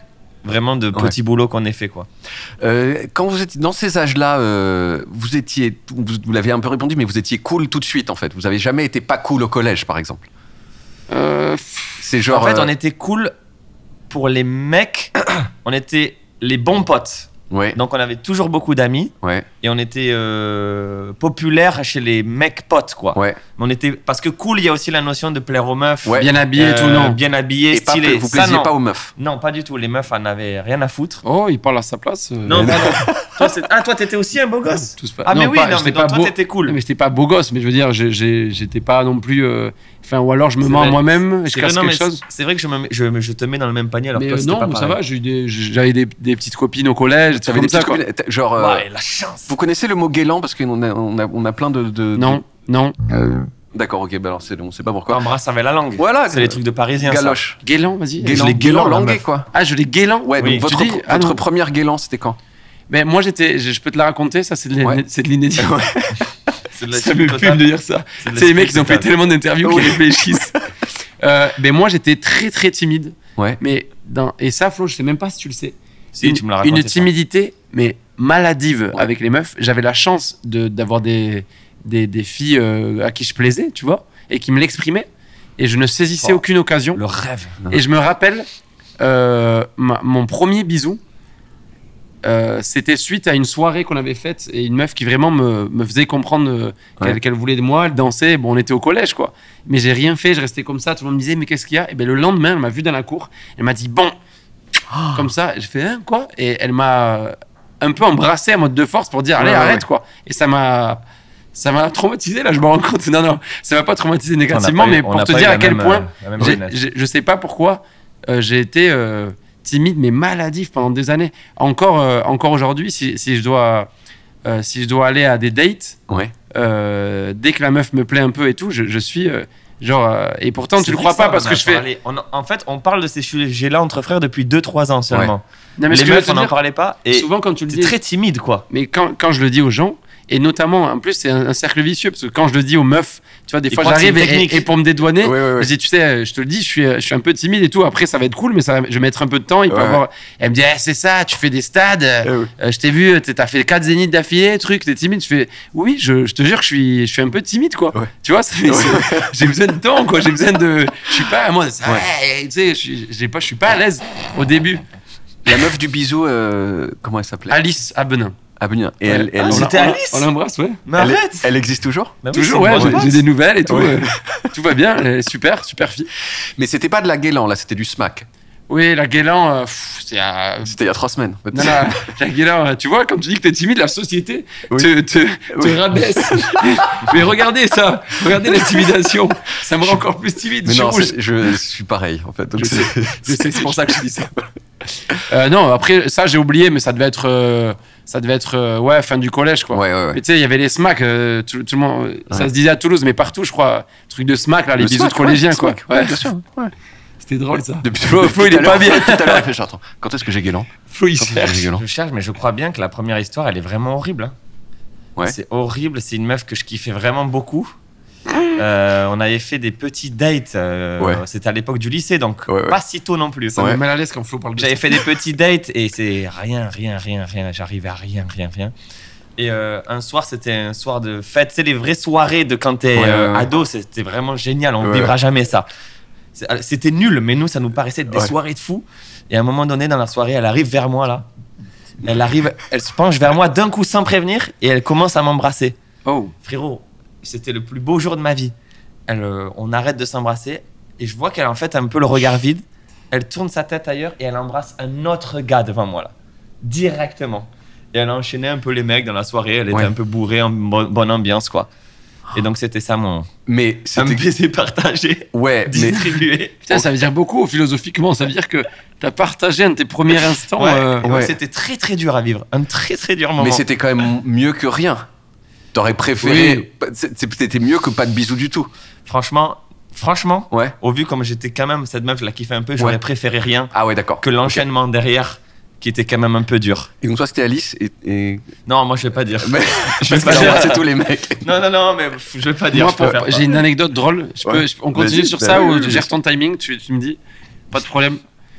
vraiment de petits ouais. boulots qu'on ait fait, quoi. Euh, quand vous étiez dans ces âges-là, euh, vous étiez, vous, vous l'avez un peu répondu, mais vous étiez cool tout de suite, en fait. Vous avez jamais été pas cool au collège, par exemple. Euh, c'est genre. En fait, euh... on était cool pour les mecs. On était les bons potes. Ouais. Donc on avait toujours beaucoup d'amis ouais. et on était euh, populaire chez les mecs potes, quoi. Ouais. On était parce que cool, il y a aussi la notion de plaire aux meufs, ouais. bien habillé, euh, tout non, bien habillé, et stylé. Pas, vous plaisiez ça, pas aux meufs? Non, pas du tout. Les meufs en avaient rien à foutre. Oh, il parle à sa place. Euh... Non, non. toi, c'est... ah, toi, t'étais aussi un beau gosse. Pas... Ah, non, mais oui, pas, non, mais donc, pas toi, beau... t'étais cool. Non, mais j'étais pas beau gosse, mais je veux dire, j'ai, j'ai, j'étais pas non plus. Euh... Enfin, ou alors je me c'est mens vrai. à moi-même, je c'est casse vrai, non, quelque chose. C'est vrai que je, me, je, je te mets dans le même panier alors mais que toi, euh, c'était non, pas mais pareil. ça va, j'ai eu des, j'avais des, des petites copines au collège, t'avais comme des ça, petites quoi. copines, genre. Euh, ouais, la chance. Vous connaissez le mot guélan parce qu'on a, on a, on a plein de. de non, de... non. Euh... D'accord, ok, bah alors c'est, on sait pas pourquoi. Embrasse avec la langue. Voilà, c'est les trucs de Parisiens. Galoche. Guélan, vas-y. Guélan, je l'ai guélan langué, quoi. Ah, je l'ai guélan. Ouais, oui. donc votre, dis, ah, votre non. première guélan, c'était quand? Ben moi j'étais, je, je peux te la raconter, ça c'est de, ouais. c'est de l'inédit. Ouais. C'est de la ça me fume de dire ça. C'est, c'est les mecs qui ont fait tellement d'interviews oui. qu'ils réfléchissent. euh, ben moi j'étais très très timide. Ouais. Mais dans, et ça Flo, je sais même pas si tu le sais. Si, une, tu me l'as raconté, une timidité, ça. mais maladive ouais. avec les meufs. J'avais la chance de, d'avoir des, des, des filles euh, à qui je plaisais, tu vois, et qui me l'exprimaient. Et je ne saisissais oh, aucune occasion. Le rêve. Et je me rappelle, euh, ma, mon premier bisou, euh, c'était suite à une soirée qu'on avait faite et une meuf qui vraiment me, me faisait comprendre euh, qu'elle, ouais. qu'elle voulait de moi, elle dansait. Bon, on était au collège, quoi. Mais j'ai rien fait, je restais comme ça. Tout le monde me disait, mais qu'est-ce qu'il y a? Et bien le lendemain, elle m'a vu dans la cour. Elle m'a dit, bon, oh. comme ça. Je fais, hein, quoi? Et elle m'a un peu embrassé en mode de force pour dire, allez, ouais, arrête, ouais. quoi. Et ça m'a. Ça m'a traumatisé, là, je me rends compte. Non, non, ça m'a pas traumatisé négativement, eu, mais pour te dire à quel même, point, euh, j'ai, j'ai, je sais pas pourquoi, euh, j'ai été euh, timide, mais maladif pendant des années. Encore, euh, encore aujourd'hui, si, si, je dois, euh, si je dois aller à des dates, ouais. euh, dès que la meuf me plaît un peu et tout, je, je suis euh, genre. Euh, et pourtant, c'est tu le crois pas parce que je fais. On, en fait, on parle de ces sujets-là entre frères depuis deux trois ans seulement. Ouais. Non, mais les meufs, on n'en parlait pas. Et souvent, quand tu le dis. C'est très timide, quoi. Mais quand, quand je le dis aux gens, et notamment, en plus, c'est un, un cercle vicieux, parce que quand je le dis aux meufs, tu vois, des Ils fois, j'arrive et, et, et pour me dédouaner, ouais, ouais, ouais. je dis, tu sais, je te le dis, je suis, je suis un peu timide et tout, après, ça va être cool, mais ça, je vais mettre un peu de temps. Il peut ouais. avoir... Elle me dit, eh, c'est ça, tu fais des stades, ouais, ouais. Euh, je t'ai vu, t'as fait quatre zéniths d'affilée, truc, t'es timide. Je fais, oui, je, je te jure que je suis, je suis un peu timide, quoi. Ouais. Tu vois, ça fait, ouais. j'ai besoin de temps, quoi, j'ai besoin de. Je suis pas, moi, ça, ouais. tu sais, je suis, j'ai pas, je suis pas à l'aise au début. La meuf du bisou, euh, comment elle s'appelait? Alice à Benin. Ah, Benin. Et ouais. elle, elle, ah, c'était Alice. On l'embrasse, ouais. Mais elle, arrête. Elle existe toujours? Bah oui, toujours, ouais. J'ai, j'ai des nouvelles et tout. Ouais. Euh, tout va bien. Elle est super, super fille. Mais c'était pas de la guélan, là, c'était du smack. Oui, la guélan, euh, pff, c'est à... C'était il y a trois semaines. En fait. Non, la, la guélan, tu vois, quand tu dis que t'es timide, la société oui. te, te, oui. te rabaisse. Mais regardez ça, regardez l'intimidation. Ça me rend encore plus timide. Mais je, non, je, je suis pareil, en fait. Donc je, c'est... Sais, je sais, c'est pour ça que je dis ça. Euh, non, après, ça, j'ai oublié, mais ça devait être... Euh, ça devait être euh, ouais fin du collège, quoi. Ouais, ouais, ouais. Mais tu sais, il y avait les smacks, euh, tout, tout le monde, ouais. Ça se disait à Toulouse, mais partout, je crois, truc de smack là, les le bisous smack, de collégiens, ouais, quoi. Smack, ouais, bien sûr. Ouais. C'était drôle ça. Depuis Flo, Flo il est pas bien. Tout à l'heure, réfléchir. Attends, quand est-ce que j'ai guélan? Flo, il cherche. Je cherche, mais je crois bien que la première histoire, elle est vraiment horrible. Hein. Ouais. C'est horrible. C'est une meuf que je kiffais vraiment beaucoup. Euh, on avait fait des petits dates. Euh, ouais. C'était à l'époque du lycée, donc ouais, ouais. pas si tôt non plus. Ça ouais. me met mal à l'aise quand Flo parle de J'avais ça. fait des petits dates et c'est rien, rien, rien, rien. J'arrivais à rien, rien, rien. Et euh, un soir, c'était un soir de fête. C'est les vraies soirées de quand t'es ouais, euh, ouais, ouais. ado. C'était vraiment génial. On ne ouais, vivra ouais. jamais ça. C'était nul, mais nous, ça nous paraissait des ouais. soirées de fou. Et à un moment donné, dans la soirée, elle arrive vers moi là. Elle arrive, elle se penche vers moi d'un coup sans prévenir et elle commence à m'embrasser. Oh, frérot, c'était le plus beau jour de ma vie. Elle, euh, on arrête de s'embrasser et je vois qu'elle a en fait un peu le regard vide. Elle tourne sa tête ailleurs et elle embrasse un autre gars devant moi là, directement. Et elle a enchaîné un peu les mecs dans la soirée. Elle était ouais. un peu bourrée, en bo- bonne ambiance quoi. Et donc c'était ça mon. Mais c'était... un baiser partagé. Ouais. Distribué. Mais... Putain, ça veut dire beaucoup philosophiquement. Ça veut dire que t'as partagé un de tes premiers instants. Ouais. Euh... Ouais. C'était très très dur à vivre, un très très dur moment. Mais c'était quand même mieux que rien. T'aurais préféré. Oui. C'était mieux que pas de bisous du tout. Franchement, franchement. Ouais. Au vu comme j'étais quand même cette meuf, je la kiffais un peu. J'aurais ouais. préféré rien. Ah ouais, d'accord. Que l'enchaînement okay. derrière. Qui était quand même un peu dur. Et donc toi c'était Alice et, et... Non, moi je vais pas dire. Mais je vais pas dire. C'est tous les mecs. Non, non, non, mais je vais pas dire. Moi, je peux pour, j'ai une anecdote drôle. Je peux, ouais. je, on continue sur ça ou je gère ton timing. Tu, tu me dis. Pas de problème.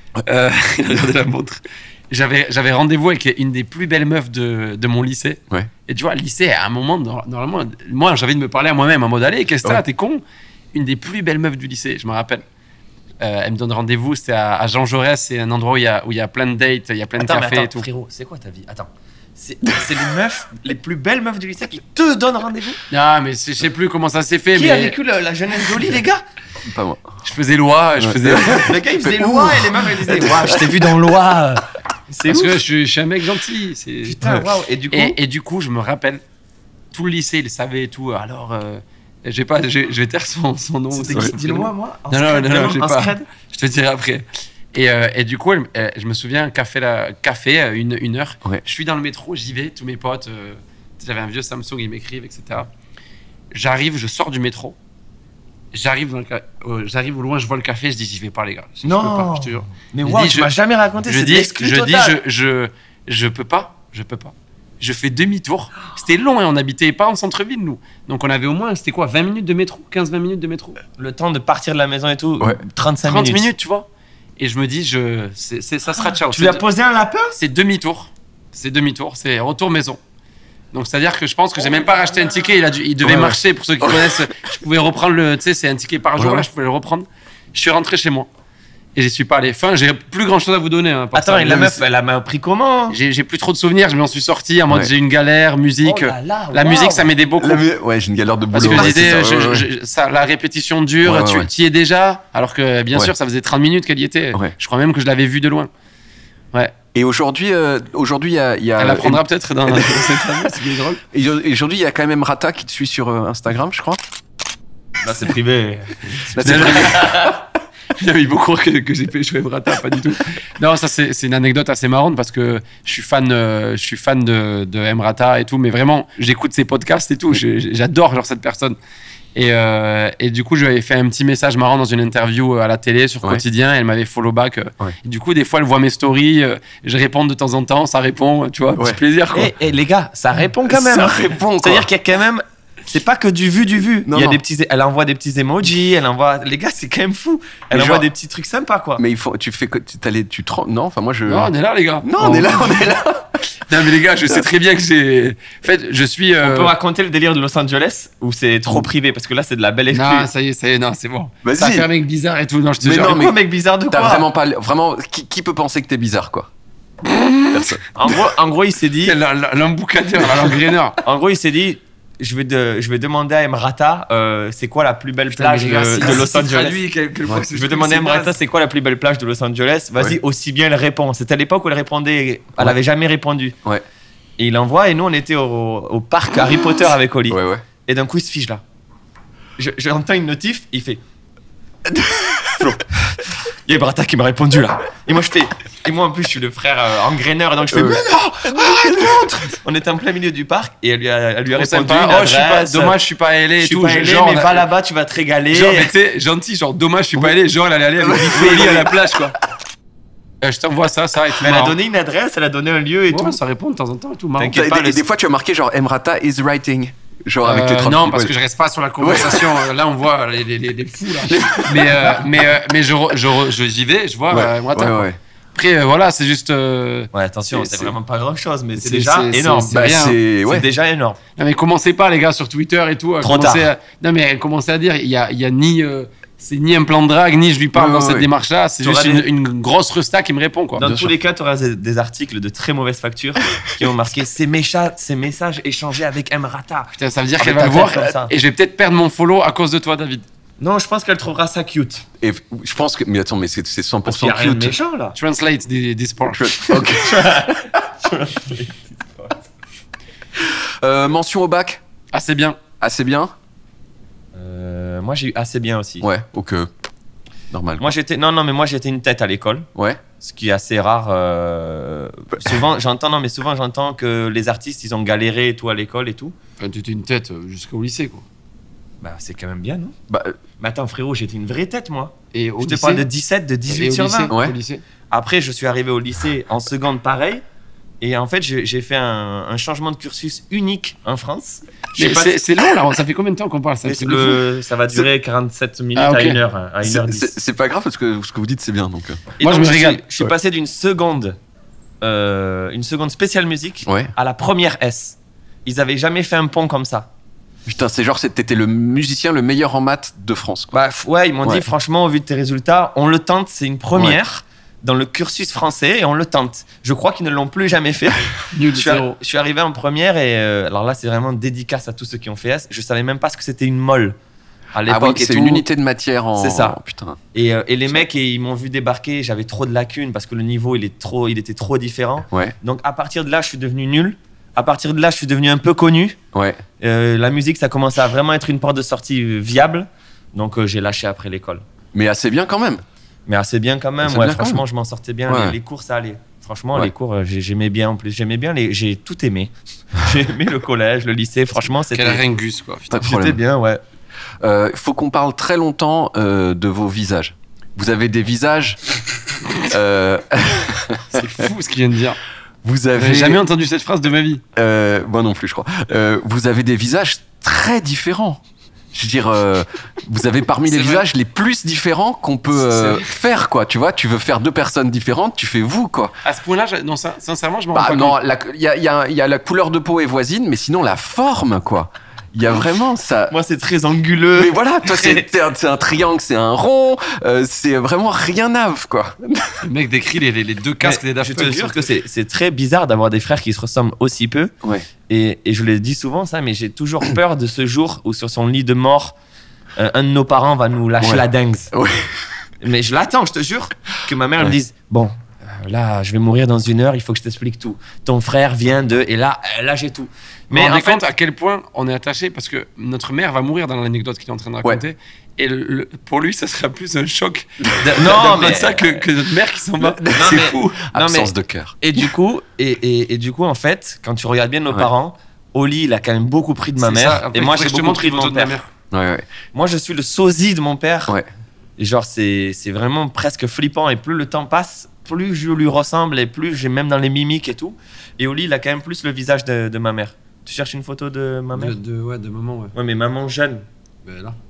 Euh, il a regardé la montre. J'avais, j'avais rendez-vous avec une des plus belles meufs de, de mon lycée. Ouais. Et tu vois, le lycée, à un moment, normalement, moi, j'avais envie de me parler à moi-même en mode allez, qu'est-ce que t'as, ouais. t'es con? Une des plus belles meufs du lycée, je me rappelle. Euh, elle me donne rendez-vous, c'était à, à Jean Jaurès, c'est un endroit où il y a, où il y a plein de dates, il y a plein de Attends, cafés mais et attends, tout. frérot, c'est quoi ta vie? Attends. C'est, c'est les meufs, les plus belles meufs du lycée qui te donnent rendez-vous? Ah, mais je sais plus comment ça s'est fait. Qui mais a vécu la, la jeunesse jolie, les gars? Pas moi. Je faisais loi, je Ouais. faisais. Le gars, il faisait loi et les meufs, elles disaient waouh, je t'ai vu dans loi. C'est Parce ouf. que je, suis- je suis un mec gentil. C'est... Putain, waouh. Et du coup, Et, et du coup, je me rappelle, tout le lycée, il savait et tout. Alors, euh, j'ai pas, j'ai- je vais taire son, son nom. c'était son qui? prénom. Dis-le-moi, moi. En Non, non, scred, non, non, vraiment, j'ai en pas. scred. Je te dirai après. Et, euh, et du coup, elle- elle- je me souviens, café, la, café euh, une, une heure. Ouais. Je suis dans le métro, j'y vais, tous mes potes. euh, j'avais un vieux Samsung, ils m'écrivent, et cetera. J'arrive, je sors du métro. J'arrive, dans le ca- euh, j'arrive au loin, je vois le café, je dis, j'y vais pas, les gars. Je, je Non. peux pas, je te jure. Mais Je waouh, dis, tu je- m'as jamais raconté. Je c'est dis, de l'exclu je, dis total. je, je, je peux pas, je peux pas. Je fais demi-tour. C'était long et on habitait pas en centre-ville, nous. Donc on avait au moins, c'était quoi, vingt minutes de métro, quinze vingt minutes de métro. Le temps de partir de la maison et tout, Ouais. trente-cinq trente minutes. minutes, tu vois. Et je me dis, je, c'est, c'est- ça sera ciao. Tu lui as C'est- posé un lapin? C'est demi-tour. C'est demi-tour, c'est retour maison. Donc c'est-à-dire que je pense que j'ai même pas racheté un ticket, il, a dû, il devait Ouais, ouais. marcher, pour ceux qui connaissent. Je pouvais reprendre le, tu sais, c'est un ticket par jour, Ouais, là, ouais. je pouvais le reprendre. Je suis rentré chez moi. Et j'y suis pas allé. Enfin, j'ai plus grand chose à vous donner. Hein, par Attends, ça. et la Mais meuf, c'est- elle a m'a pris comment? J'ai, j'ai plus trop de souvenirs, je m'en suis sorti en mode Ouais. j'ai une galère, musique. Oh là là, la waouh. musique, ça m'aidait beaucoup. La mu- Ouais, j'ai une galère de boulot. Parce que je ouais, disais, c'est ça, je- ouais, je- ouais. je- ça, la répétition dure, Ouais, ouais, tu ouais. y es déjà, alors que bien Ouais. sûr, ça faisait trente minutes qu'elle y était. Ouais. Je crois même que je l'avais vue de loin. Ouais. Et aujourd'hui, euh, aujourd'hui, il y a, il y a- Elle apprendra peut-être dans, dans cette année, c'est bien drôle. Et aujourd'hui, il y a quand même Rata qui te suit sur euh, Instagram, je crois. Là, c'est privé. Là, c'est Non, privé. Non, mais ils vont croire que, que j'ai fait jouer Brata, pas du tout. Non, ça c'est, c'est une anecdote assez marrante parce que je suis fan, euh, je suis fan de, de Emrata et tout, mais vraiment, j'écoute ses podcasts et tout, je- j'adore genre cette personne. Et, euh, et du coup, je lui avais fait un petit message marrant dans une interview à la télé sur Ouais. Quotidien. Et elle m'avait follow back. euh. Ouais. Et du coup, des fois, elle voit mes stories. euh, je réponds de temps en temps. Ça répond. Tu vois, Ouais. petit plaisir quoi. Et, et les gars, ça répond quand même. Ça répond, quoi. C'est-à-dire qu'il y a quand même. C'est pas que du vu, du vu. Non, Il y a non. des petits, elle envoie des petits emojis, elle envoie. Les gars, c'est quand même fou. Elle Mais envoie genre- des petits trucs sympas, quoi. Mais il faut, tu fais que tu t'allais, tu te rends- non, enfin moi je. Non, on est là, les gars. Non, on est là, on est là. Non, mais les gars, je sais très bien que j'ai. En fait, je suis. euh, On peut raconter le délire de Los Angeles ou c'est trop privé parce que là, c'est de la belle exclue. Non, ça y est, ça y est, non, c'est bon. Vas-y. Ça fait un mec bizarre et tout. Non, je te Mais jure. non, Pourquoi, mais mec bizarre de T'as quoi vraiment pas, vraiment, qui, qui peut penser que t'es bizarre, quoi? Personne. En gros, en gros, il s'est dit. Quel- L'emboucateur, l'engraineur. En gros, il s'est dit. Je vais, de, je vais demander à Emrata, euh, c'est quoi la plus belle plage de, de Los Angeles. Je vais demander à Emrata, c'est quoi la plus belle plage de Los Angeles. Vas-y, Ouais. aussi bien elle répond. C'était à l'époque où elle répondait, elle Ouais. avait jamais répondu. Ouais. Et il envoie, et nous on était au, au parc Harry Potter avec Oli. Ouais, ouais. Et d'un coup il se fiche là. Je- J'entends une notif, il fait. Flo, il y a Emrata qui m'a répondu là. Et moi je fais. Et moi en plus je suis le frère euh, engraineur, et donc je fais. Ouais. Mais non, arrête, montre. On était en plein milieu du parc et elle lui a, elle lui a Trop répondu. sympa. une Oh, je suis pas, adresse. dommage, je suis pas allé Je et suis tout. pas allé, genre, mais va là-bas, tu vas te régaler. Genre, mais tu sais, gentil, genre, dommage, je suis pas allé. Genre, elle allait aller avec Big Flo Oli à la plage, quoi. Euh, je t'envoie ça, ça va être Mais elle a marrant. donné une adresse, elle a donné un lieu et Ouais, tout. ça répond de temps en temps et tout, marrant. T'inquiète. Et pas, des, le- et des fois, tu as marqué genre Emrata is writing. Genre avec les Euh, trois non, petits parce points. que je reste pas sur la conversation. Euh, Là, on voit les, les, les, les fous, là. mais euh, mais, euh, mais je, re- je, re- je- j'y vais, je vois. Ouais, euh, moi, ouais, attends, ouais. Après, euh, voilà, c'est juste. euh, Ouais, attention, C'est- c'est c'est- vraiment pas grand chose, mais c'est c'est- déjà c'est- énorme. c'est Bah, rien. c'est. C'est Ouais. déjà énorme. Non, mais commencez pas, les gars, sur Twitter et tout. à Trop commencer tard. à- Non, mais commencez à dire, il y a, il y a ni. euh, C'est ni un plan de drague, ni je lui parle Ouais, dans ouais, cette ouais. démarche-là. C'est T'auras juste des- une, une grosse resta qui me répond, quoi. Dans bien tous sûr. les cas, tu auras des, des articles de très mauvaise facture qui ont marqué ces, mécha- ces messages échangés avec Emrata. Putain, ça veut dire Avec qu'elle va ta le voir tête comme ça. et je vais peut-être perdre mon follow à cause de toi, David. Non, je pense qu'elle trouvera ça cute. Et je pense que. Mais attends, mais c'est c'est cent pour Parce qu'il cent y a rien de cute. méchant là. Translate des, des sports. Je- Ok. Euh, mention au bac. Ah, c'est bien. Assez bien. Euh, moi, j'ai eu assez bien aussi. Ouais. Ok. Normal. Moi, j'étais non, non, mais moi, j'étais une tête à l'école, Ouais. ce qui est assez rare. euh, Souvent, j'entends, non, mais souvent, j'entends que les artistes, ils ont galéré et tout à l'école et tout. Enfin, tu étais une tête euh, jusqu'au lycée, quoi. Bah, c'est quand même bien, non? Bah. euh, Mais attends, frérot, j'étais une vraie tête, moi. Et au Je te lycée parle de dix-sept, de Et dix-huit au sur lycée, vingt. Ouais. au lycée. Après, je suis arrivé au lycée en seconde pareil. Et en fait, j'ai, j'ai fait un, un changement de cursus unique en France. Mais pas c'est, si- c'est long là, ça fait combien de temps qu'on parle ça, Mais c'est le- ça va durer quarante-sept minutes Ah, ok. à une heure, à une C'est- heure dix. C'est c'est pas grave parce que ce que vous dites, c'est bien. Donc, euh. Et Moi, donc, je me suis- régale. Je suis Ouais. passé d'une seconde, euh, une seconde spéciale musique Ouais. à la première S. Ils avaient jamais fait un pont comme ça. Putain, c'est genre, c'est- t'étais le musicien le meilleur en maths de France. Quoi. Bah, f- ouais, ils m'ont Ouais. dit, franchement, au vu de tes résultats, on le tente, c'est une première dans le cursus français et on le tente. Je crois qu'ils ne l'ont plus jamais fait. Nul, je, suis zéro. arri- je suis arrivé en première et euh, alors là, c'est vraiment dédicace à tous ceux qui ont fait S. Je savais même pas ce que c'était une molle à Ah l'époque. oui, et c'est tout. une unité de matière en. C'est ça. en- Putain. Et, euh, et les mecs, et ils m'ont vu débarquer, j'avais trop de lacunes parce que le niveau, il, est trop, il était trop différent. Ouais, Donc à partir de là, je suis devenu nul. À partir de là, je suis devenu un peu connu. ouais. Euh, la musique, ça commençait à vraiment être une porte de sortie euh, viable. Donc euh, j'ai lâché après l'école. Mais assez bien quand même. Mais assez bien quand même. Assez Ouais, bien quand franchement, même. je m'en sortais bien. Ouais. Les, les cours, ça allait. Franchement, Ouais. les cours, euh, j'ai- j'aimais bien en plus. J'aimais bien les. J'ai tout aimé. J'ai aimé le collège, le lycée. Franchement, Quel c'était. ringus quoi. Putain. Pas de C'était problème. bien, ouais. Euh, faut qu'on parle très longtemps euh, de vos visages. Vous avez des visages. euh, C'est fou ce qu'il vient de dire. vous avez. J'ai jamais entendu cette phrase de ma vie. Euh, moi non plus, je crois. Euh, vous avez des visages très différents. Je veux dire, euh, vous avez parmi les C'est vrai. visages les plus différents qu'on peut C'est euh, vrai. faire, quoi. Tu vois, tu veux faire deux personnes différentes, tu fais vous, quoi. À ce point-là, je- non, ça, sincèrement, je m'en rends Bah, pas non, compte. la- il y a, il y a- il y a la couleur de peau est voisine, mais sinon la forme, quoi. Il y a vraiment ça. Moi, c'est très anguleux. Mais voilà, toi, c'est c'est un, c'est un triangle, c'est un rond, euh, c'est vraiment rien à voir, quoi. Le mec décrit les, les, les deux casques Mais des Daft je te Punk. jure que c'est c'est très bizarre d'avoir des frères qui se ressemblent aussi peu. Ouais. Et, et je le dis souvent, ça, mais j'ai toujours peur de ce jour où sur son lit de mort, euh, un de nos parents va nous lâcher Ouais. la dingue. Ouais. Mais je l'attends, je te jure, que ma mère Ouais. me dise bon, euh, là, je vais mourir dans une heure, il faut que je t'explique tout. Ton frère vient de. Et là, euh, là j'ai tout. Mais Mais on en est fait, compte à quel point on est attaché parce que notre mère va mourir dans l'anecdote qu'il est en train de raconter. Et le- le- pour lui, ça sera plus un choc de- d'apprendre non, mais ça que, que notre mère qui s'en va. Non, C'est mais- fou. Non, Absence mais- de cœur. Et du coup, et, et, et du coup, en fait, quand tu regardes bien nos Ouais. parents, Oli, il a quand même beaucoup pris de ma C'est mère, ça. Après, et moi, faudrait j'ai que je te beaucoup montre pris une de mon photo de ma père. mère. Ouais, ouais. Moi, je suis le sosie de mon père. Ouais. Et genre, c'est c'est vraiment presque flippant. Et plus le temps passe, plus je lui ressemble et plus j'ai même dans les mimiques et tout. Et Oli, il a quand même plus le visage de, de ma mère. Tu cherches une photo de ma mère De, de, ouais, de maman, ouais. Ouais, mais maman jeune. Ben là.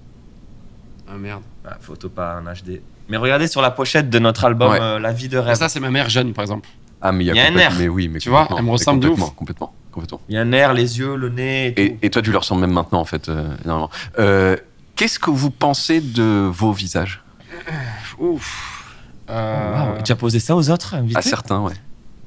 Ah merde. Ah, photo pas en H D. Mais regardez sur la pochette de notre album Ouais. euh, La vie de Et rêve. ça, c'est ma mère jeune, par exemple. Ah, mais il y a, Il y a un complètement- air. Mais oui, mais Tu vois, complètement, elle me mais ressemble de complètement, ouf. Complètement, complètement. Il y a un air, les yeux, le nez et tout. Et, et toi, tu leur ressembles même maintenant, en fait, euh, énormément. Euh, Qu'est-ce que vous pensez de vos visages? Ouf. Oh, Euh, waouh. Tu as posé ça aux autres invités À certains, ouais.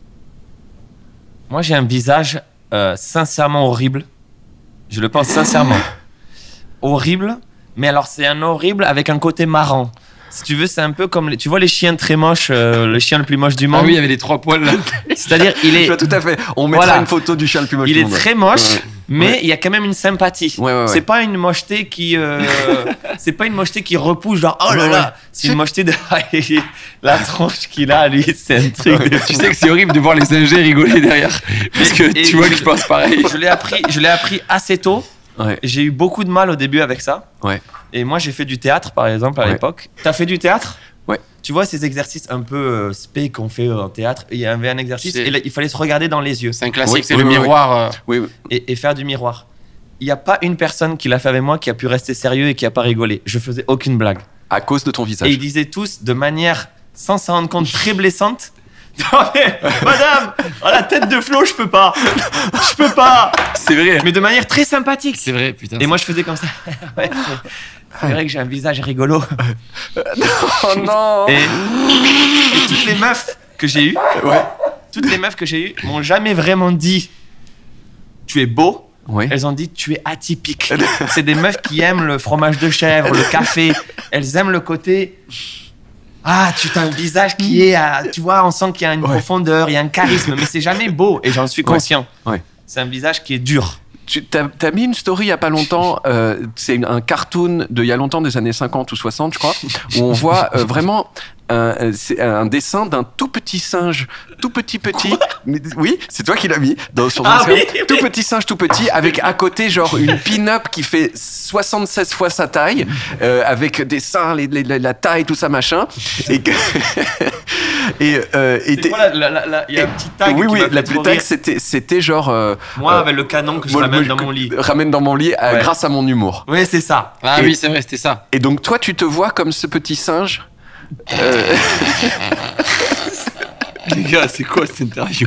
Moi, j'ai un visage euh, sincèrement horrible. Je le pense sincèrement. Horrible, mais alors c'est un horrible avec un côté marrant. Si tu veux, c'est un peu comme les, tu vois les chiens très moches, euh, le chien le plus moche du Ah monde. oui, il y avait les trois poils là. C'est-à-dire, il Je est, vois tout à fait. On mettra Voilà. une photo du chien le plus moche il du est monde. très moche, Ouais, ouais. mais Ouais. il y a quand même une sympathie. Ouais, ouais, ouais. C'est pas une mocheté qui, euh, c'est pas une mocheté qui repousse genre oh là Ouais, là. ouais. C'est une mocheté de la tronche qu'il a lui, c'est un truc. De Tu sais que c'est horrible de voir les ingés rigoler derrière. Parce que Et- tu et vois je- que je pense pareil. Je l'ai appris, je l'ai appris assez tôt. Ouais. J'ai eu beaucoup de mal au début avec ça. Ouais. Et moi, j'ai fait du théâtre, par exemple, à Ouais. l'époque. T'as fait du théâtre? Ouais. Tu vois ces exercices un peu euh, spé qu'on fait en théâtre. Il y avait un exercice C'est- et là, il fallait se regarder dans les yeux C'est un classique, Oui, c'est oui, le oui, miroir. euh, Oui, oui. et, et faire du miroir. Il n'y a pas une personne qui l'a fait avec moi qui a pu rester sérieux et qui a pas rigolé. Je faisais aucune blague. À cause de ton Et visage. ils disaient tous de manière, sans s'en rendre compte, très blessante. Non mais, madame, oh, la tête de Flo, je peux pas. Je peux pas. C'est vrai. Mais de manière très sympathique. C'est vrai, putain. Et moi, je faisais comme ça. Ouais, c'est- c'est vrai que j'ai un visage rigolo. Oh non. Et, et toutes les meufs que j'ai eues, Ouais. toutes les meufs que j'ai eues m'ont jamais vraiment dit tu es beau. Ouais. Elles ont dit tu es atypique. C'est des meufs qui aiment le fromage de chèvre, le café. Elles aiment le côté ah, tu as un visage qui est à, tu vois, on sent qu'il y a une Ouais. profondeur, il y a un charisme, mais c'est jamais beau et j'en suis conscient. Ouais. C'est un visage qui est dur. Tu t'as, t'as mis une story il y a pas longtemps, euh, c'est une- un cartoon de il y a longtemps, des années cinquante ou soixante, je crois, où on voit euh, vraiment un, c'est un dessin d'un tout petit singe, tout petit petit. Mais, oui, c'est toi qui l'as mis dans sur Ah Instagram. oui, oui. Tout petit singe, tout petit, avec à côté genre une pin-up qui fait soixante-seize fois sa taille, euh, avec des seins, les, les, la taille, tout ça machin. Et que et euh, et C'est t'es- quoi, la- la- la- la- il y a un petit tag oui qui oui, m'a fait la trop petite tag rire. c'était c'était genre euh, Moi, euh, avec le canon que je moi, ramène moi, dans mon lit. ramène dans mon lit euh, Ouais. grâce à mon humour. Oui, c'est ça. Ah Et- oui, c'est vrai, c'était ça. Et donc toi, tu te vois comme ce petit singe. euh, Les gars, c'est quoi cette interview?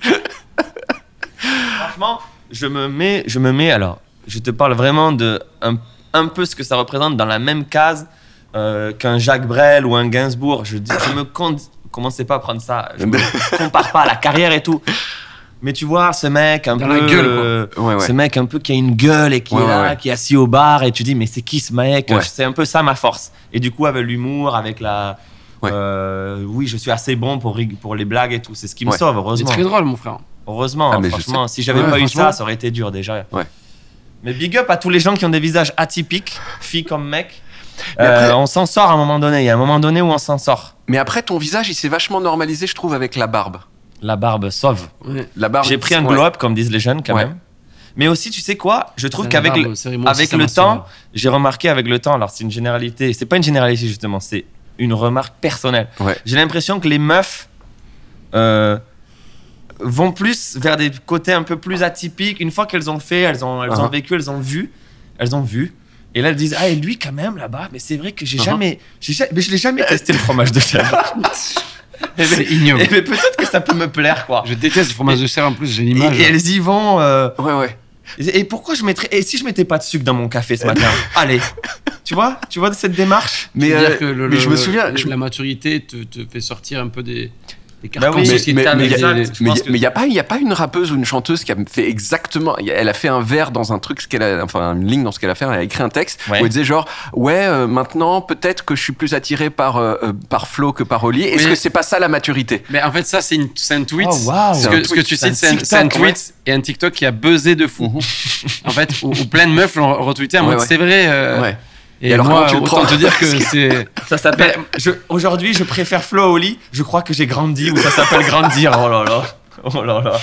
Franchement, je me mets, je me mets alors, je te parle vraiment de un, un peu ce que ça représente dans la même case euh, qu'un Jacques Brel ou un Gainsbourg. Je dis, je me con- commencez pas à prendre ça. Je me compare pas à la carrière et tout. Mais tu vois, ce mec un Dans peu, la gueule, quoi. euh, Ouais, ouais. ce mec un peu qui a une gueule et qui Ouais, est là, ouais, ouais. qui est assis au bar et tu dis mais c'est qui ce mec? Ouais. C'est un peu ça ma force. Et du coup avec l'humour, avec la, Ouais. euh, oui, je suis assez bon pour rig- pour les blagues et tout. C'est ce qui me Ouais. sauve C'est heureusement. très drôle, mon frère. Heureusement, Ah, mais je franchement, si j'avais Ouais, pas eu franchement. ça, ça aurait été dur déjà. Ouais. Mais big up à tous les gens qui ont des visages atypiques, filles comme mecs. Mais Euh, après- on s'en sort à un moment donné. Il y a un moment donné où on s'en sort. Mais après, ton visage, il s'est vachement normalisé, je trouve, avec la barbe. La barbe sauve. Ouais. La barbe. J'ai pris un ouais. glow-up, comme disent les jeunes, quand Ouais. même. Mais aussi, tu sais quoi? Je trouve La qu'avec barbe, le, c'est vrai, moi aussi, avec ça le m'a temps, sauvé. j'ai remarqué avec le temps, alors c'est une généralité, c'est pas une généralité justement, c'est une remarque personnelle. Ouais. J'ai l'impression que les meufs euh, vont plus vers des côtés un peu plus atypiques. Une fois qu'elles ont fait, elles ont, elles ont Uh-huh. vécu, elles ont vu, elles ont vu. Et là, elles disent, ah, et lui quand même là-bas, mais c'est vrai que j'ai Uh-huh. jamais, j'ai ja- mais je l'ai jamais testé le fromage de chèvre. C'est ignoble. Et mais peut-être que ça peut me plaire, quoi. Je déteste le fromage de chèvre en plus, j'ai Et, l'image. et elles y vont. euh, Ouais, ouais. Et et pourquoi je mettrais. Et si je mettais pas de sucre dans mon café ce matin? Allez, tu vois, tu vois cette démarche. Mais, C'est-à-dire euh, que le- mais le- je me souviens. le- je- la maturité te, te fait sortir un peu des, des Bah carcans oui, mais sociétals. mais- et exact. des- Je mais pense il que- n'y a, pas- y a pas une rappeuse ou une chanteuse qui a fait exactement. Elle a fait un vers dans un truc, ce qu'elle a, enfin une ligne dans ce qu'elle a fait. Elle a écrit un texte Ouais. où elle disait genre ouais euh, maintenant peut-être que je suis plus attiré par euh, euh, par Flo que par Oli. Est-ce Oui. que c'est pas ça la maturité? Mais en fait, ça, c'est une- c'est un tweet. Oh, waouh. Ce C'est un que, ce que tweet, tu c'est un cites, c'est un, TikTok, c'est un ouais. tweet et un TikTok qui a buzzé de fou. Mhm. En fait, où, où plein de meufs l'ont retweeté en Ouais, mode ouais. c'est vrai. euh, Ouais. Et, Et alors, moi, comment tu le autant prends te dire que c'est. Ça s'appelle. je- Aujourd'hui, je préfère Flo au lit. Je crois que j'ai grandi ou ça s'appelle grandir. Oh là là. Oh là là.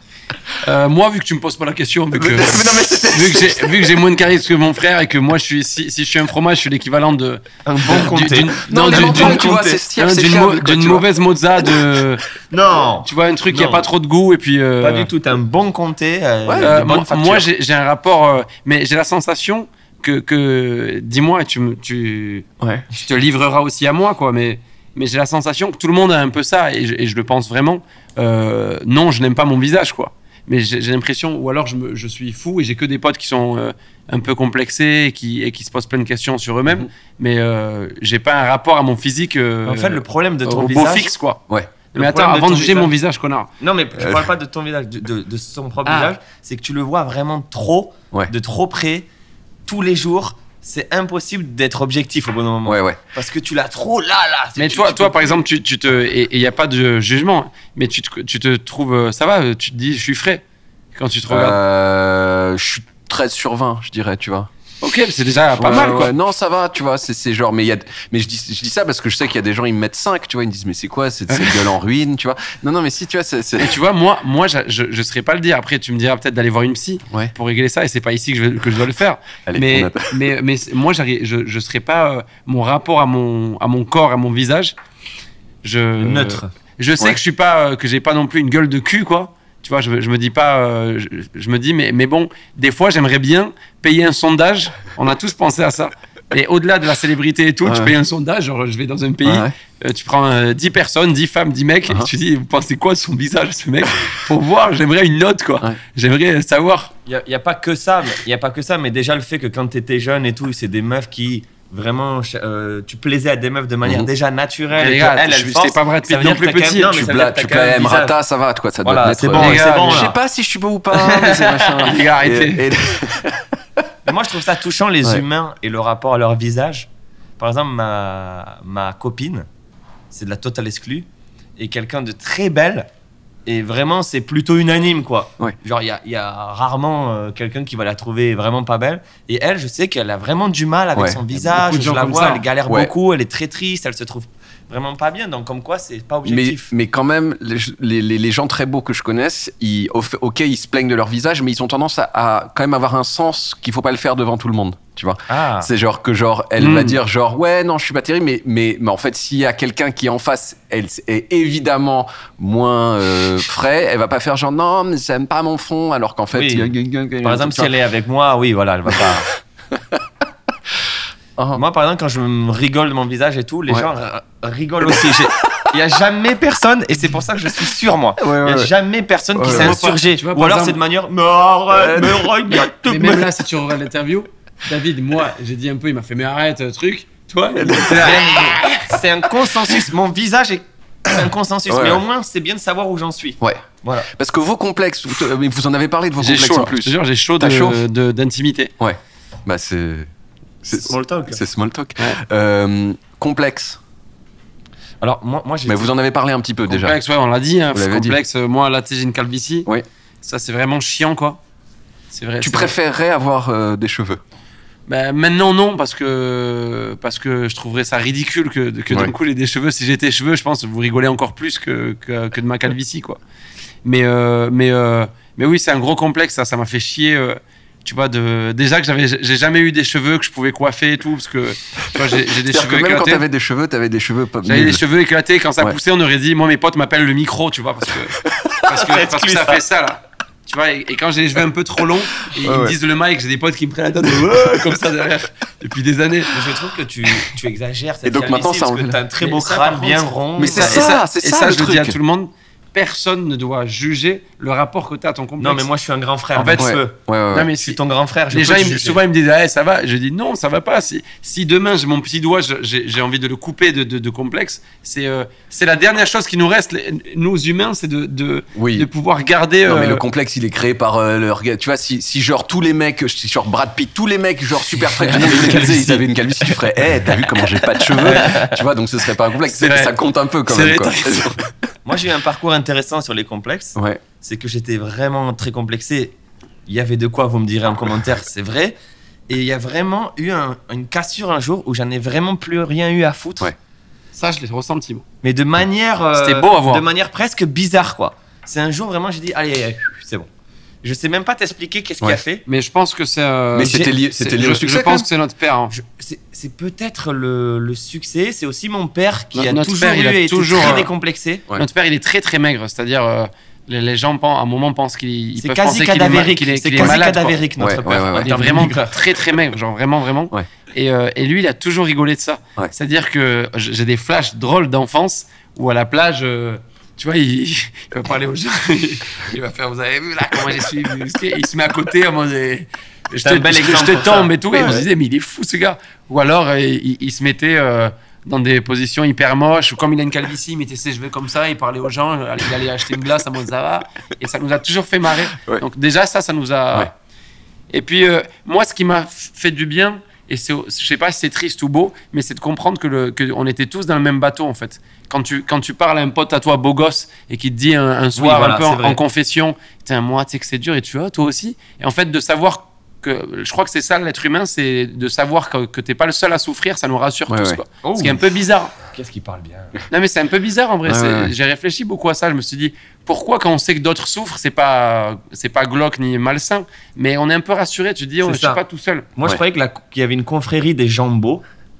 Euh, moi, vu que tu me poses pas la question, vu que, Mais non, mais c'était- vu que j'ai vu que j'ai moins de charisme que mon frère et que moi, je suis si, si je suis un fromage, je suis l'équivalent de Un bon du- comté. d'une- Non, non, mais d'une- mental, d'une- tu vois, comté. c'est fiable, hein, c'est d'une fiable, mo- quoi, d'une tu vois. mauvaise mozza de Non. tu vois un truc qui a Non. pas trop de goût et puis euh, Pas du tout. T'as un bon comté. euh, Ouais, des Euh, bonnes moi, factures. moi, j'ai j'ai un rapport, euh, mais j'ai la sensation que, que dis-moi, et tu, me- tu, Ouais. tu te livreras aussi à moi, quoi. Mais, mais j'ai la sensation que tout le monde a un peu ça, et je, et je le pense vraiment. Euh, non, je n'aime pas mon visage, quoi. Mais j'ai j'ai l'impression, ou alors je, me, je suis fou et j'ai que des potes qui sont euh, un peu complexés et qui, et qui se posent plein de questions sur eux-mêmes. Mhm. Mais euh, j'ai pas un rapport à mon physique. euh, En fait, le problème de ton au beau visage. fixe, quoi. Ouais. Le Mais attends, problème de avant de ton juger visage- mon visage, connard. Non, mais je Euh. parle pas de ton visage, de, de, de son propre Ah. visage. C'est que tu le vois vraiment trop, Ouais. de trop près, tous les jours. C'est impossible d'être objectif au bon moment. Ouais, ouais. Parce que tu l'as trop là, là. C'est- Mais tu- toi, tu toi peux par plus- exemple, tu, tu te et il n'y a pas de jugement, mais tu te, tu te trouves, euh, ça va, tu te dis, je suis frais quand tu te regardes. Euh, je suis treize sur vingt, je dirais, tu vois. Ok, c'est déjà pas Ouais, mal, ouais, quoi. ouais. Non, ça va, tu vois, c'est c'est genre, mais, il y a, mais je, dis, je dis ça parce que je sais qu'il y a des gens, ils me mettent cinq, tu vois, ils me disent, mais c'est quoi cette, cette gueule en ruine, tu vois. Non, non, mais si, tu vois, c'est. c'est- Et tu vois, moi, moi, je, je, je serais pas le dire. Après, tu me diras peut-être d'aller voir une psy Ouais. pour régler ça, et c'est pas ici que je, que je dois le faire. Allez, mais, on attend. mais, mais c'est- moi, j'arrive- je, je serais pas euh, mon rapport à mon, à mon corps, à mon visage. Je, Neutre. Je sais Ouais. que je suis pas, euh, que j'ai pas non plus une gueule de cul, quoi. Tu vois, je, je me dis pas, euh, je, je me dis, mais, mais bon, des fois, j'aimerais bien payer un sondage. On a tous pensé à ça. Et au-delà de la célébrité et tout, tu Ouais. payes un sondage. Genre, je vais dans un pays, Ouais. euh, tu prends euh, dix personnes, dix femmes, dix mecs, Uh-huh. et tu dis, vous pensez quoi de son visage, ce mec? Pour voir, j'aimerais une note, quoi. Ouais. J'aimerais savoir. Il n'y a, pas que ça, mais il y a pas que ça, mais déjà le fait que quand tu étais jeune et tout, c'est des meufs qui vraiment euh, tu plaisais à des meufs de manière Mhm. déjà naturelle. Mais et les que gars, elles, je- elles j'étais forcent, pas Brad ça Pitt veut non dire plus que t'as quand petit. même- non, mais Tu ça veut bla- dire que tu t'as quand même plais un visage. Rata, ça va, quoi, ça doit Voilà, te mettre. c'est bon, euh, Les c'est gars, bon. Je là. sais pas si je suis beau ou pas, mais c'est machin. Les gars, arrêtez. Et- et- Mais moi, je trouve ça touchant, les Ouais. humains et le rapport à leur visage. Par exemple, ma, ma copine, c'est de la totale exclue, et quelqu'un de très belle, et vraiment, c'est plutôt unanime, quoi. Ouais. Genre, il y a, il y a rarement euh, quelqu'un qui va la trouver vraiment pas belle. Et elle, je sais qu'elle a vraiment du mal avec Ouais. son beaucoup visage. de Je gens la comme vois, ça. elle galère Ouais. beaucoup, elle est très triste, elle se trouve vraiment pas bien. Donc, comme quoi, c'est pas objectif. Mais, mais quand même, les, les, les gens très beaux que je connaisse, ils, ok, ils se plaignent de leur visage, mais ils ont tendance à, à quand même avoir un sens qu'il faut pas le faire devant tout le monde. Tu vois, ah. c'est genre que genre elle mmh. va dire genre ouais non je suis pas terrible mais mais mais en fait s'il y a quelqu'un qui est en face elle est évidemment moins euh, frais, elle va pas faire genre non mais j'aime pas mon fond alors qu'en fait oui. y a, y a, y a, par exemple si elle est avec moi oui voilà elle va pas uh-huh. Moi par exemple quand je me rigole de mon visage et tout les ouais. gens r- rigolent aussi. Il n'y a jamais personne, et c'est pour ça que je suis sûr, moi. Il ouais, n'y a ouais. jamais personne ouais, qui s'est insurgé. Ou alors exemple, c'est de manière, mais arrête, mais regarde. Mais même là, si tu regardes l'interview, David, moi, j'ai dit un peu, il m'a fait, mais arrête, truc. Toi, c'est un consensus. Mon visage est c'est un consensus, ouais, mais ouais. au moins, c'est bien de savoir où j'en suis. Ouais. Voilà. Parce que vos complexes, vous, vous en avez parlé de vos j'ai complexes chaud, en plus. Je te jure, j'ai chaud, de, chaud de, d'intimité. Ouais. Bah, c'est. C'est small talk. C'est small talk. Ouais. Euh, complexe. Alors, moi, moi j'ai. Mais vous en avez parlé un petit peu complexe, déjà. Complexe, ouais, on l'a dit. Hein, complexe, dit. Moi, là, tu sais, j'ai une calvitie. Oui. Ça, c'est vraiment chiant, quoi. C'est vrai. Tu c'est préférerais vrai. avoir euh, des cheveux? Ben, maintenant, non, parce que, parce que je trouverais ça ridicule que, que ouais. d'un coup, les des cheveux. Si j'étais cheveux, je pense que vous rigolez encore plus que, que, que de ma calvitie, quoi. Mais, euh, mais, euh, mais oui, c'est un gros complexe, ça. Ça m'a fait chier. Euh, tu vois, de, déjà que j'avais, j'ai jamais eu des cheveux que je pouvais coiffer et tout, parce que tu vois, j'ai, j'ai des cheveux que même éclatés. Quand t'avais des cheveux, t'avais des cheveux pas. J'avais des cheveux éclatés. Quand ça ouais. poussait, on aurait dit, moi, mes potes m'appellent le micro, tu vois, parce que, parce que, parce que ça fait ça, là. Tu vois, et, et quand j'ai les cheveux un peu trop longs, et ils ouais, me ouais. disent le mic, j'ai des potes qui me prennent la tête comme ça derrière depuis des années. Mais je trouve que tu, tu exagères cette et donc maintenant, ça parce que t'as un très beau ça, crâne bien contre, rond. Mais c'est ça, ça, c'est et ça. ça, le je truc. le dis à tout le monde. Personne ne doit juger le rapport que tu as à ton complexe. Non, mais moi je suis un grand frère. En fait, ouais. Ouais, ouais, ouais. Non, mais je suis ton grand frère. Je les gens, ils, souvent, ils me disent ah, ça va. Je dis non, ça va pas. Si, si demain j'ai mon petit doigt, j'ai, j'ai envie de le couper de, de, de complexe, c'est, euh, c'est la dernière chose qui nous reste, les, nous humains, c'est de, de, oui. de pouvoir garder. Non, euh... mais le complexe, il est créé par euh, leur. Tu vois, si, si genre tous les mecs, si genre Brad Pitt, tous les mecs, genre super frais, tout le monde ils avaient une calvitie, tu ferais, hé, hey, t'as vu comment j'ai pas de cheveux? Tu vois, donc ce serait pas un complexe. C'est ça compte un peu quand c'est même. Quoi. Moi, j'ai eu un parcours intéressant sur les complexes. Ouais. C'est que j'étais vraiment très complexé. Il y avait de quoi, vous me direz en commentaire, c'est vrai. Et il y a vraiment eu un, une cassure un jour où j'en ai vraiment plus rien eu à foutre. Ouais. Ça, je l'ai ressenti, moi. Mais de manière, euh, c'était beau à voir. De manière presque bizarre, quoi. C'est un jour vraiment, j'ai dit, allez, c'est bon. Je sais même pas t'expliquer qu'est-ce ouais. qu'il a fait. Mais je pense que c'est. Euh, mais c'était lié, c'était lié je, au succès. Je pense que c'est notre père. Hein. Je, c'est, c'est peut-être le, le succès. C'est aussi mon père qui notre, a notre toujours père, eu il a et toujours, été très euh, décomplexé. Ouais. Notre père, il est très très maigre. C'est-à-dire, euh, les, les gens à un moment pensent qu'il c'est peuvent quasi penser cadavérique. qu'il est, c'est qu'il est quasi malade, cadavérique notre ouais, père. Ouais, ouais, ouais. Il est vraiment très très maigre, genre vraiment vraiment. Ouais. Et, euh, et lui, il a toujours rigolé de ça. Ouais. C'est-à-dire que j'ai des flashs drôles d'enfance où à la plage. Euh, Tu vois, il, il va parler aux gens, il va faire, vous avez vu là comment j'ai suivi musclé, il se met à côté en mode, je te, je, je te tombe et tout, ouais, et on se disait, mais il est fou ce gars. Ou alors, il, il se mettait euh, dans des positions hyper moches, ou comme il a une calvitie, il mettait ses cheveux comme ça, il parlait aux gens, il allait acheter une glace à mode ça va, et ça nous a toujours fait marrer. Ouais. Donc déjà, ça, ça nous a... Ouais. Et puis, euh, moi, ce qui m'a fait du bien, et c'est, je sais pas si c'est triste ou beau, mais c'est de comprendre que, le, que on était tous dans le même bateau en fait. Quand tu, quand tu parles à un pote à toi beau gosse et qui te dit un, un soir oui, voilà, un peu en, en confession, tiens moi tu sais que c'est dur et tu vois toi aussi. Et en fait de savoir que, je crois que c'est ça l'être humain, c'est de savoir que, que t'es pas le seul à souffrir, ça nous rassure ouais, tous ouais. quoi. Oh. Ce qui est un peu bizarre. Qu'est-ce qu'il parle bien. Non mais c'est un peu bizarre en vrai. Ouais, c'est, ouais. J'ai réfléchi beaucoup à ça. Je me suis dit pourquoi quand on sait que d'autres souffrent, c'est pas c'est pas glauque ni malsain, mais on est un peu rassuré. Tu te dis on, je suis pas tout seul. Moi ouais. je croyais que la, qu'il y avait une confrérie des gens beaux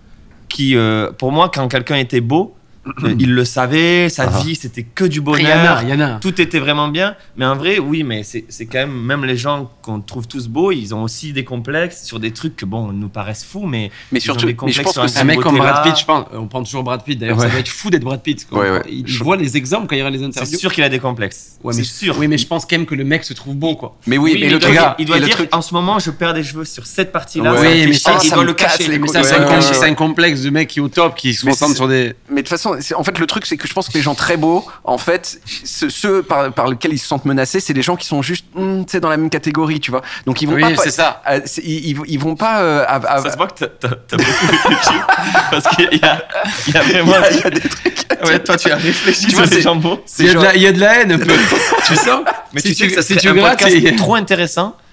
qui, euh, pour moi quand quelqu'un était beau. Il le savait, sa ah. vie c'était que du bonheur, y en a, y en a. Tout était vraiment bien. Mais en vrai, oui, mais c'est, c'est quand même, même les gens qu'on trouve tous beaux, ils ont aussi des complexes sur des trucs que bon, nous paraissent fous, mais, mais surtout, mais je pense que un mec comme Brad Pitt, je pense, on prend toujours Brad Pitt d'ailleurs, ouais. ça doit être fou d'être Brad Pitt. Ouais, ouais. Il je... voit les exemples quand il y a les interviews. C'est sûr qu'il a des complexes. Ouais, mais c'est sûr. Oui, mais je pense quand même que le mec se trouve beau, quoi. Mais oui, oui mais mais le truc, gars, il doit dire truc... en ce moment, je perds des cheveux sur cette partie-là. Ouais, oui, mais ça, il doit le cacher. Mais ça, c'est un complexe de mec qui est au top, qui se concentre sur des. Mais de toute façon, en fait, le truc, c'est que je pense que les gens très beaux, en fait, ceux, ceux par, par lesquels ils se sentent menacés, c'est des gens qui sont juste, mm, tu sais, dans la même catégorie, tu vois. Donc ils vont oui, pas. c'est ça. Euh, c'est, ils, ils vont pas. Euh, à, à, ça se voit que t'as, t'as, t'as beaucoup réfléchi parce qu'il y a, il y a vraiment. Il y a des trucs. Ouais, toi, tu as réfléchi sur ces gens beaux. Il y a de la, il y a de la haine un peu. Tu sens. Mais si tu sais que ça si serait tu un grattes, podcast trop intéressant.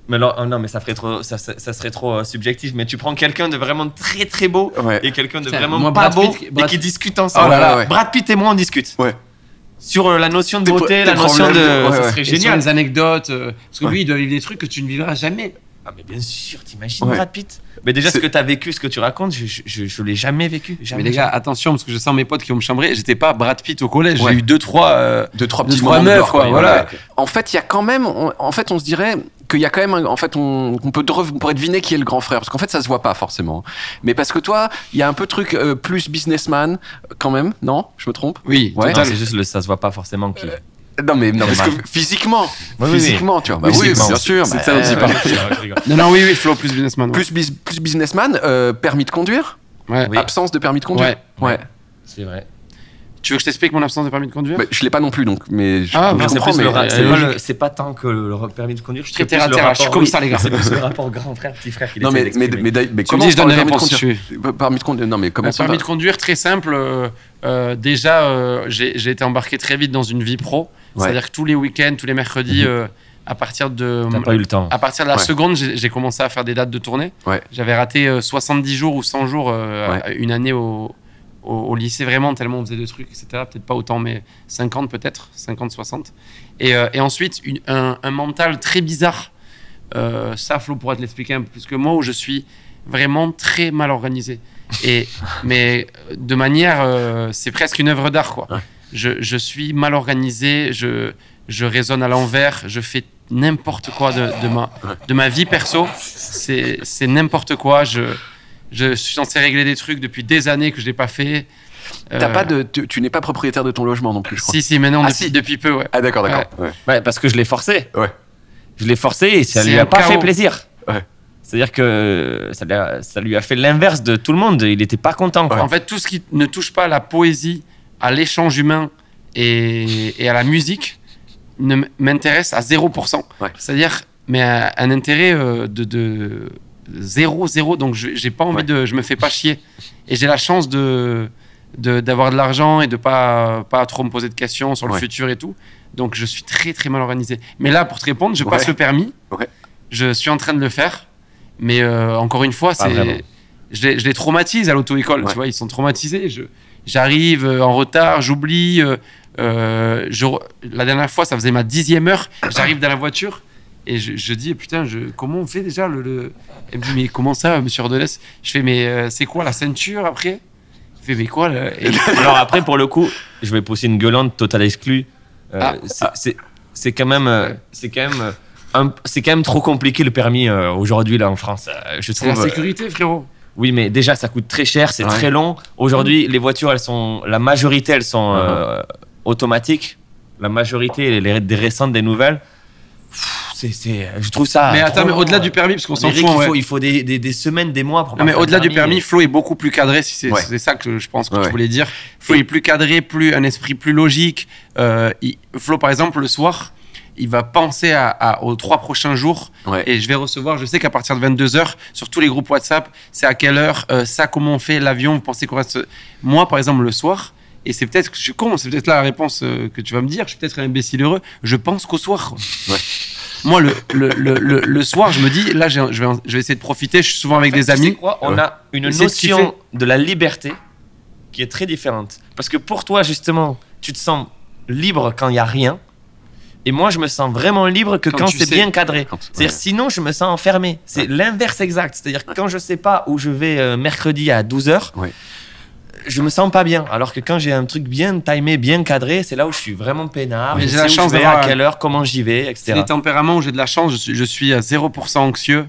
Mais alors, oh non, mais ça, ferait trop, ça, ça, ça serait trop euh, subjectif. Mais tu prends quelqu'un de vraiment très très beau Ouais. et quelqu'un de Tiens, vraiment moi, pas Brad beau Pitt- Brad- et qui discutent ensemble. Oh là là, ouais. Brad Pitt et moi, on discute. Ouais. Sur euh, la notion de Tes pro- beauté, tes la notion problèmes, de. ouais, ça ouais. serait Et sur génial. les anecdotes, euh, parce que Ouais. lui, il doit vivre des trucs que tu ne vivras jamais. Ah, mais bien sûr, t'imagines Ouais. Brad Pitt. Mais déjà, ce C'est- que t'as vécu, ce que tu racontes, je, je, je, je l'ai jamais vécu. Jamais, Mais les gars, jamais. attention, parce que je sens mes potes qui vont me chambrer. J'étais pas Brad Pitt au collège. Ouais. J'ai eu deux, trois. euh, Deux, trois Deux, petits trois moments de meufs, gloire, quoi, voilà. Ouais. En fait, il y a quand même. On, en fait, on se dirait qu'il y a quand même. Un, en fait, on, on, peut, on pourrait deviner qui est le grand frère. Parce qu'en fait, ça se voit pas forcément. Mais parce que toi, il y a un peu de truc euh, plus businessman, quand même. Non? Je me trompe? Oui, Ouais. Non, total. c'est juste le, ça se voit pas forcément qui. Non, mais, non, C'est parce mal. que physiquement. Oui, oui, physiquement, tu vois. Bah Oui, oui, c'est- bien sûr. c'est bah, ça aussi, euh, pardon. Non, non, oui, oui, Flo, plus businessman. Ouais. plus, bis- plus businessman, euh, permis de conduire, Ouais. Oui. absence de permis de conduire. Ouais. Ouais. C'est vrai. Tu veux que je t'explique mon absence de permis de conduire? Bah, je l'ai pas non plus, donc. Mais je, Ah, donc non, je C'est comprends, plus mais. le ra- euh, c'est pas, logique. le- c'est pas tant que le permis de conduire. Je Très sais terre à plus le terre, je suis rapport- comme oui, ça, les gars. C'est plus le rapport grand frère, petit frère. qu'il Non, essaie mais, mais, d'exprimer. mais, mais, mais Tu me comment dis, je on donne parle des de permis de réponses si conduire tu veux. Permis de conduire. Non, mais comment Un ça permis va de conduire, très simple. euh, euh, déjà, euh, j'ai j'ai été embarqué très vite dans une vie pro. Ouais. C'est-à-dire que tous les week-ends, tous les mercredis, Mhm. euh, à partir de. T'as pas eu le temps. À partir de la Ouais. seconde, j'ai j'ai commencé à faire des dates de tournée. Ouais. J'avais raté euh, soixante-dix jours ou cent jours, euh, Ouais. une année au, au, au lycée, vraiment, tellement on faisait de trucs, et cetera. Peut-être pas autant, mais cinquante peut-être, cinquante, soixante. Et, euh, et ensuite, une- un, un mental très bizarre. Euh, ça, Flo pourra te l'expliquer un peu plus que moi, où je suis vraiment très mal organisé. Et, mais de manière, euh, c'est presque une œuvre d'art, quoi. Ouais. Je, je suis mal organisé, je, je raisonne à l'envers, je fais n'importe quoi de, de, ma, de ma vie perso. C'est c'est n'importe quoi. Je, je suis censé régler des trucs depuis des années que je n'ai pas fait. T'as Euh, pas de, tu, tu n'es pas propriétaire de ton logement non plus, je crois. Si, si, maintenant, Ah, depuis, si. depuis peu, ouais. Ah d'accord, d'accord. Ouais. Ouais, parce que je l'ai forcé. Ouais. Je l'ai forcé et ça C'est lui un a pas chaos. fait plaisir. Ouais. C'est-à-dire que ça lui a, ça lui a fait l'inverse de tout le monde. Il était pas content. quoi. En fait, tout ce qui ne touche pas à la poésie, à l'échange humain et, et à la musique ne m- m'intéresse à zéro pour cent. Ouais. C'est-à-dire, mais un, un intérêt euh, de, de zéro, zéro. Donc, je j'ai pas envie Ouais. de. Je me fais pas chier. Et j'ai la chance de de- d'avoir de, l'argent et de pas, pas trop me poser de questions sur le Ouais. futur et tout. Donc, je suis très, très mal organisé. Mais là, pour te répondre, je Ouais. passe le permis. Ouais. Je suis en train de le faire. Mais euh, encore une fois, Pas vraiment. c'est. Je les, je les traumatise à l'auto-école, Ouais. tu vois, ils sont traumatisés. Je, j'arrive euh, en retard, j'oublie. euh, euh, je re- la dernière fois, ça faisait ma dixième heure. J'arrive dans la voiture et je, je dis putain, je, comment on fait déjà le, le... Elle me dit mais comment ça, Monsieur Ordonez? Je fais mais euh, c'est quoi la ceinture après? Il fait mais quoi là? Et- Alors après, pour le coup, je vais pousser une gueulante totale exclue. Euh, Ah. c'est- c'est, c'est quand même, euh, c'est quand même, euh, un- c'est quand même trop compliqué le permis euh, aujourd'hui là en France. Euh, je C'est la trouve. euh, sécurité, frérot. Oui, mais déjà ça coûte très cher, c'est Ouais. très long. Aujourd'hui, les voitures, elles sont, la majorité, elles sont euh, automatiques. La majorité, les, des récentes, des nouvelles. Pff, C'est, c'est, je trouve ça. mais attends, trop mais long. au-delà du permis, parce qu'on s'en Eric, fout. il ouais. faut, il faut des, des, des semaines, des mois pour. Non, mais passer un au-delà du permis, Flo est beaucoup plus cadré, si c'est Ouais. c'est ça que je pense que Ouais, tu ouais. voulais dire. Flo est plus cadré, plus un esprit plus logique. Euh, il- Flo, par exemple, le soir, il va penser à, à- aux trois prochains jours Ouais. et je vais recevoir, je sais qu'à partir de vingt-deux heures, sur tous les groupes WhatsApp, c'est à quelle heure, euh, ça, comment on fait, l'avion, vous pensez qu'on reste. Moi, par exemple, le soir, et c'est peut-être que je suis con, c'est peut-être là la réponse euh, que tu vas me dire, je suis peut-être un imbécile heureux, je pense qu'au soir. quoi. Ouais. Moi, le, le, le, le, le soir, je me dis, là, j'ai- je vais, je vais essayer de profiter, je suis souvent avec En fait, des tu sais amis. quoi On Ouais. a une Et c'est ce qui notion de la liberté qui est très différente. Parce que pour toi, justement, tu te sens libre quand il n'y a rien. Et moi, je me sens vraiment libre que Quand quand, tu c'est sais. bien cadré. Quand- C'est-à-dire, ouais. sinon, je me sens enfermé. C'est l'inverse exact. C'est-à-dire, que quand je sais pas où je vais euh, mercredi à douze heures, Ouais. je me sens pas bien. Alors que quand j'ai un truc bien timé, bien cadré, c'est là où je suis vraiment peinard. Mais Je j'ai sais la où chance je vais, d'avoir à un- quelle heure, comment j'y vais, C'est et cetera. des tempéraments où j'ai de la chance, je suis, je suis à zéro pour cent anxieux.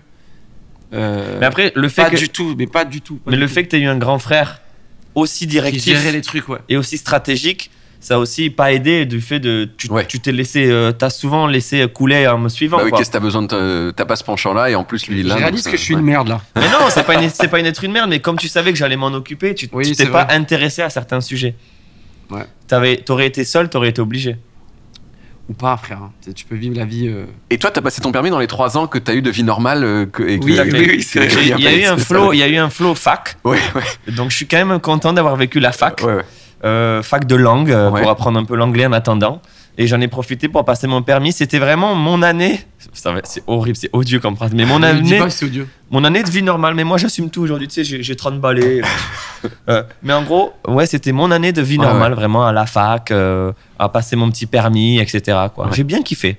Euh, Mais après, le fait pas que, du tout, mais pas du tout. pas mais du le tout. fait que tu aies eu un grand frère aussi Qui directif gérait les trucs, ouais. et aussi stratégique, ça a aussi pas aidé du fait de tu Ouais. tu t'es laissé euh, t'as souvent laissé couler en me suivant Bah oui, quoi. qu'est-ce que t'as besoin de. te- T'as pas ce penchant-là et en plus lui il Je l'a. réalise donc que ça- je suis ouais. une merde là. Mais non, c'est pas une, c'est pas une être une merde, mais comme tu savais que j'allais m'en occuper, tu Oui, tu c'est t'es pas vrai. intéressé à certains sujets. Ouais. T'avais, t'aurais été seul, t'aurais été obligé. Ou pas, frère. hein. Tu- Tu peux vivre la vie. euh, Et toi, t'as passé ton permis dans les trois ans que t'as eu de vie normale euh, que, et que- Oui, que- oui, oui, c'est que- vrai. Il y a eu un c'est flow, ça. il y a eu un flow fac, Ouais, ouais, donc je suis quand même content d'avoir vécu la fac, ouais, ouais. Euh, fac de langue euh, Ouais. pour apprendre un peu l'anglais en attendant. Et j'en ai profité pour passer mon permis. C'était vraiment mon année. Ça va- C'est horrible, c'est odieux comme phrase. Mais mon Ne dis année, pas que c'est odieux. mon année de vie normale. Mais moi, j'assume tout aujourd'hui. Tu sais, j'ai, j'ai trente balais. Euh, mais en gros, ouais, c'était mon année de vie Ouais, normale, ouais. vraiment à la fac, euh, à passer mon petit permis, et cetera. Quoi. Ouais. J'ai bien kiffé.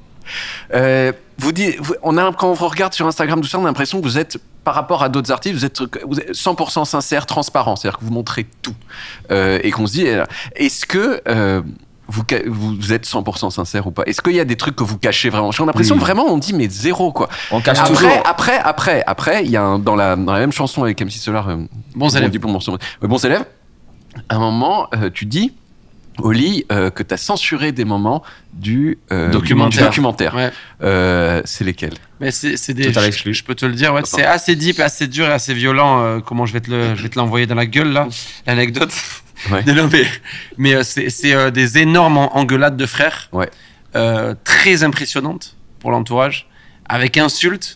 Euh, vous dites, vous- on a, quand on vous regarde sur Instagram, tout ça, on a l'impression que vous êtes, par rapport à d'autres artistes, vous êtes, vous êtes cent pour cent sincère, transparent. C'est-à-dire que vous montrez tout. Euh, et qu'on se dit, euh, est-ce que euh, vous, ca- vous êtes cent pour cent sincère ou pas? Est-ce qu'il y a des trucs que vous cachez vraiment? J'ai l'impression Oui. vraiment, on dit, mais zéro, quoi. On cache Après, toujours. après, après, après, il y a un, dans, la, dans la même chanson avec M C Solar, euh, Bons on élèves. dit pour mon morceau. Ouais, Bons élèves, à un moment, euh, tu dis, Oli, euh, que tu as censuré des moments du euh, Documentaire. du documentaire. Ouais. Euh, c'est lesquels? Mais c'est c'est des. Tout à Je, l'exclu. je peux te le dire, ouais, Attends. c'est assez deep, assez dur et assez violent. euh, comment je vais te le, je vais te l'envoyer dans la gueule là, l'anecdote. Ouais. Non, non, mais mais euh, c'est c'est, euh, des énormes en- engueulades de frères, Ouais. euh, très impressionnantes pour l'entourage, avec insultes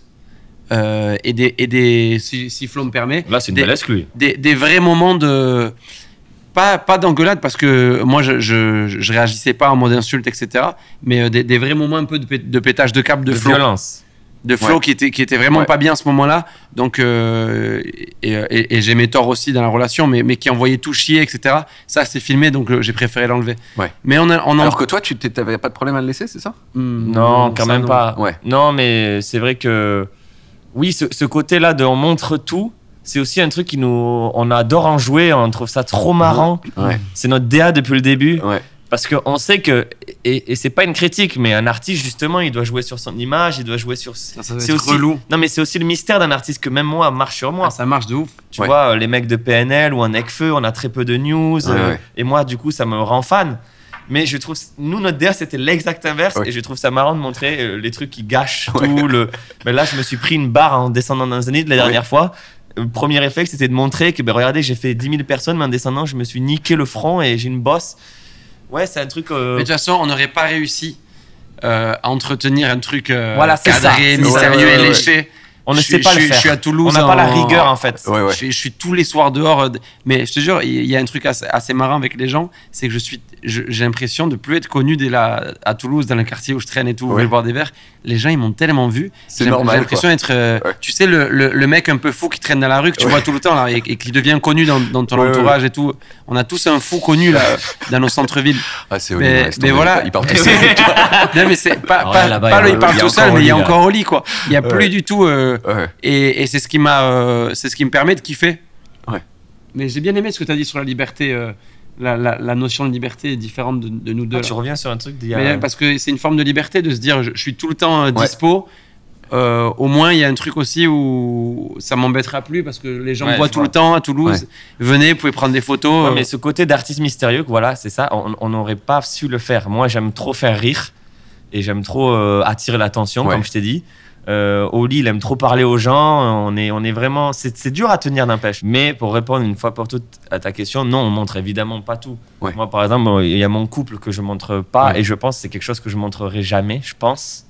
euh, et des et des si, si Flo me permet, Là, c'est une des, belle exclue. des, des vrais moments de pas, pas d'engueulade parce que moi je, je, je réagissais pas en mode insulte etc, mais euh, des, des vrais moments un peu de, pé- de pétage de câble de, De Flo violence. de Flo Ouais. qui était qui était vraiment Ouais. pas bien à ce moment-là, donc euh, et, et, et j'ai mes torts aussi dans la relation, mais, mais qui envoyait tout chier etc, ça c'est filmé donc euh, j'ai préféré l'enlever. Ouais. Mais on a on en... Alors que toi, tu n'avais pas de problème à le laisser, c'est ça? Hmm, Non, quand ça, même non. pas. Ouais. Non, mais c'est vrai que oui, ce, ce côté-là de on montre tout, c'est aussi un truc qui nous, on adore en jouer, on trouve ça trop marrant. Ouais. C'est notre D A depuis le début. Ouais. Parce qu'on sait que, et, et c'est pas une critique, mais un artiste, justement, il doit jouer sur son image, il doit jouer sur. Ça, ça doit C'est être aussi, relou. non, mais c'est aussi le mystère d'un artiste que même moi marche sur moi. Ah, ça marche de ouf. Tu Ouais. vois, euh, les mecs de P N L ou un Necfeu, on a très peu de news. Ouais, euh, ouais. Et moi, du coup, ça me rend fan. Mais je trouve, nous, notre D A, c'était l'exact inverse. Ouais. Et je trouve ça marrant de montrer euh, les trucs qui gâchent tout. Le... Mais là, je me suis pris une barre en descendant dans un zénith la dernière fois. Le premier réflexe, c'était de montrer que, ben, regardez, j'ai fait dix mille personnes, mais en descendant, je me suis niqué le front et j'ai une bosse. Ouais, c'est un truc. euh, Mais de toute façon, on n'aurait pas réussi euh, à entretenir un truc euh, Voilà, c'est ça, cadré, c'est mystérieux ça. Ouais, et ouais, ouais. léché. On ne Je sait suis- pas je le suis- faire. Je suis à Toulouse. On n'a pas la en- rigueur, en fait. Ouais, ouais. Je, suis, je suis tous les soirs dehors, euh, mais je te jure, il y a un truc assez, assez marrant avec les gens, c'est que je suis, je- j'ai l'impression de plus être connu dès la, à Toulouse, dans le quartier où je traîne et tout, où Ouais. je vais boire des verres. Les gens, ils m'ont tellement vu. C'est J'ai- normal, J'ai l'impression d'être, euh, Ouais. tu sais, le, le, le mec un peu fou qui traîne dans la rue, que tu Ouais. vois tout le temps là, et, et qui devient connu dans, dans ton Ouais, ouais, entourage et tout. On a tous un fou connu là, dans nos centres-villes. Ah, c'est Mais- Olivier, laisse mais tomber, voilà. il part tout seul. Non, mais c'est pas, Alors pas, là, là-bas, pas il y a- le il part il y a tout encore seul, mais il y a Oli, là. encore Oli, quoi. Il y a Ouais. plus du tout. euh, Ouais. et, et c'est ce qui m'a, euh, c'est ce qui me permet de kiffer. Ouais. Mais j'ai bien aimé ce que tu as dit sur la liberté. euh, la, la, la notion de liberté est différente de, de nous deux. Ah, là. tu reviens sur un truc d'il y a. Mais, parce que c'est une forme de liberté de se dire je, je suis tout le temps euh, Ouais. dispo. Euh, au moins, il y a un truc aussi où ça m'embêtera plus parce que les gens Ouais, me voient je tout vois. le temps à Toulouse. Venez, vous pouvez prendre des photos. Ouais, euh, mais ce côté d'artiste mystérieux, voilà, c'est ça, on on n'aurait pas su le faire. Moi, j'aime trop faire rire et j'aime trop euh, attirer l'attention, Ouais. comme je t'ai dit. Euh, Oli, il aime trop parler aux gens. On est, on est vraiment. C'est c'est dur à tenir d'empêche. Mais pour répondre une fois pour toutes à ta question, non, on montre évidemment pas tout. Ouais. Moi, par exemple, il y a mon couple que je montre pas Ouais. et je pense que c'est quelque chose que je montrerai jamais, je pense.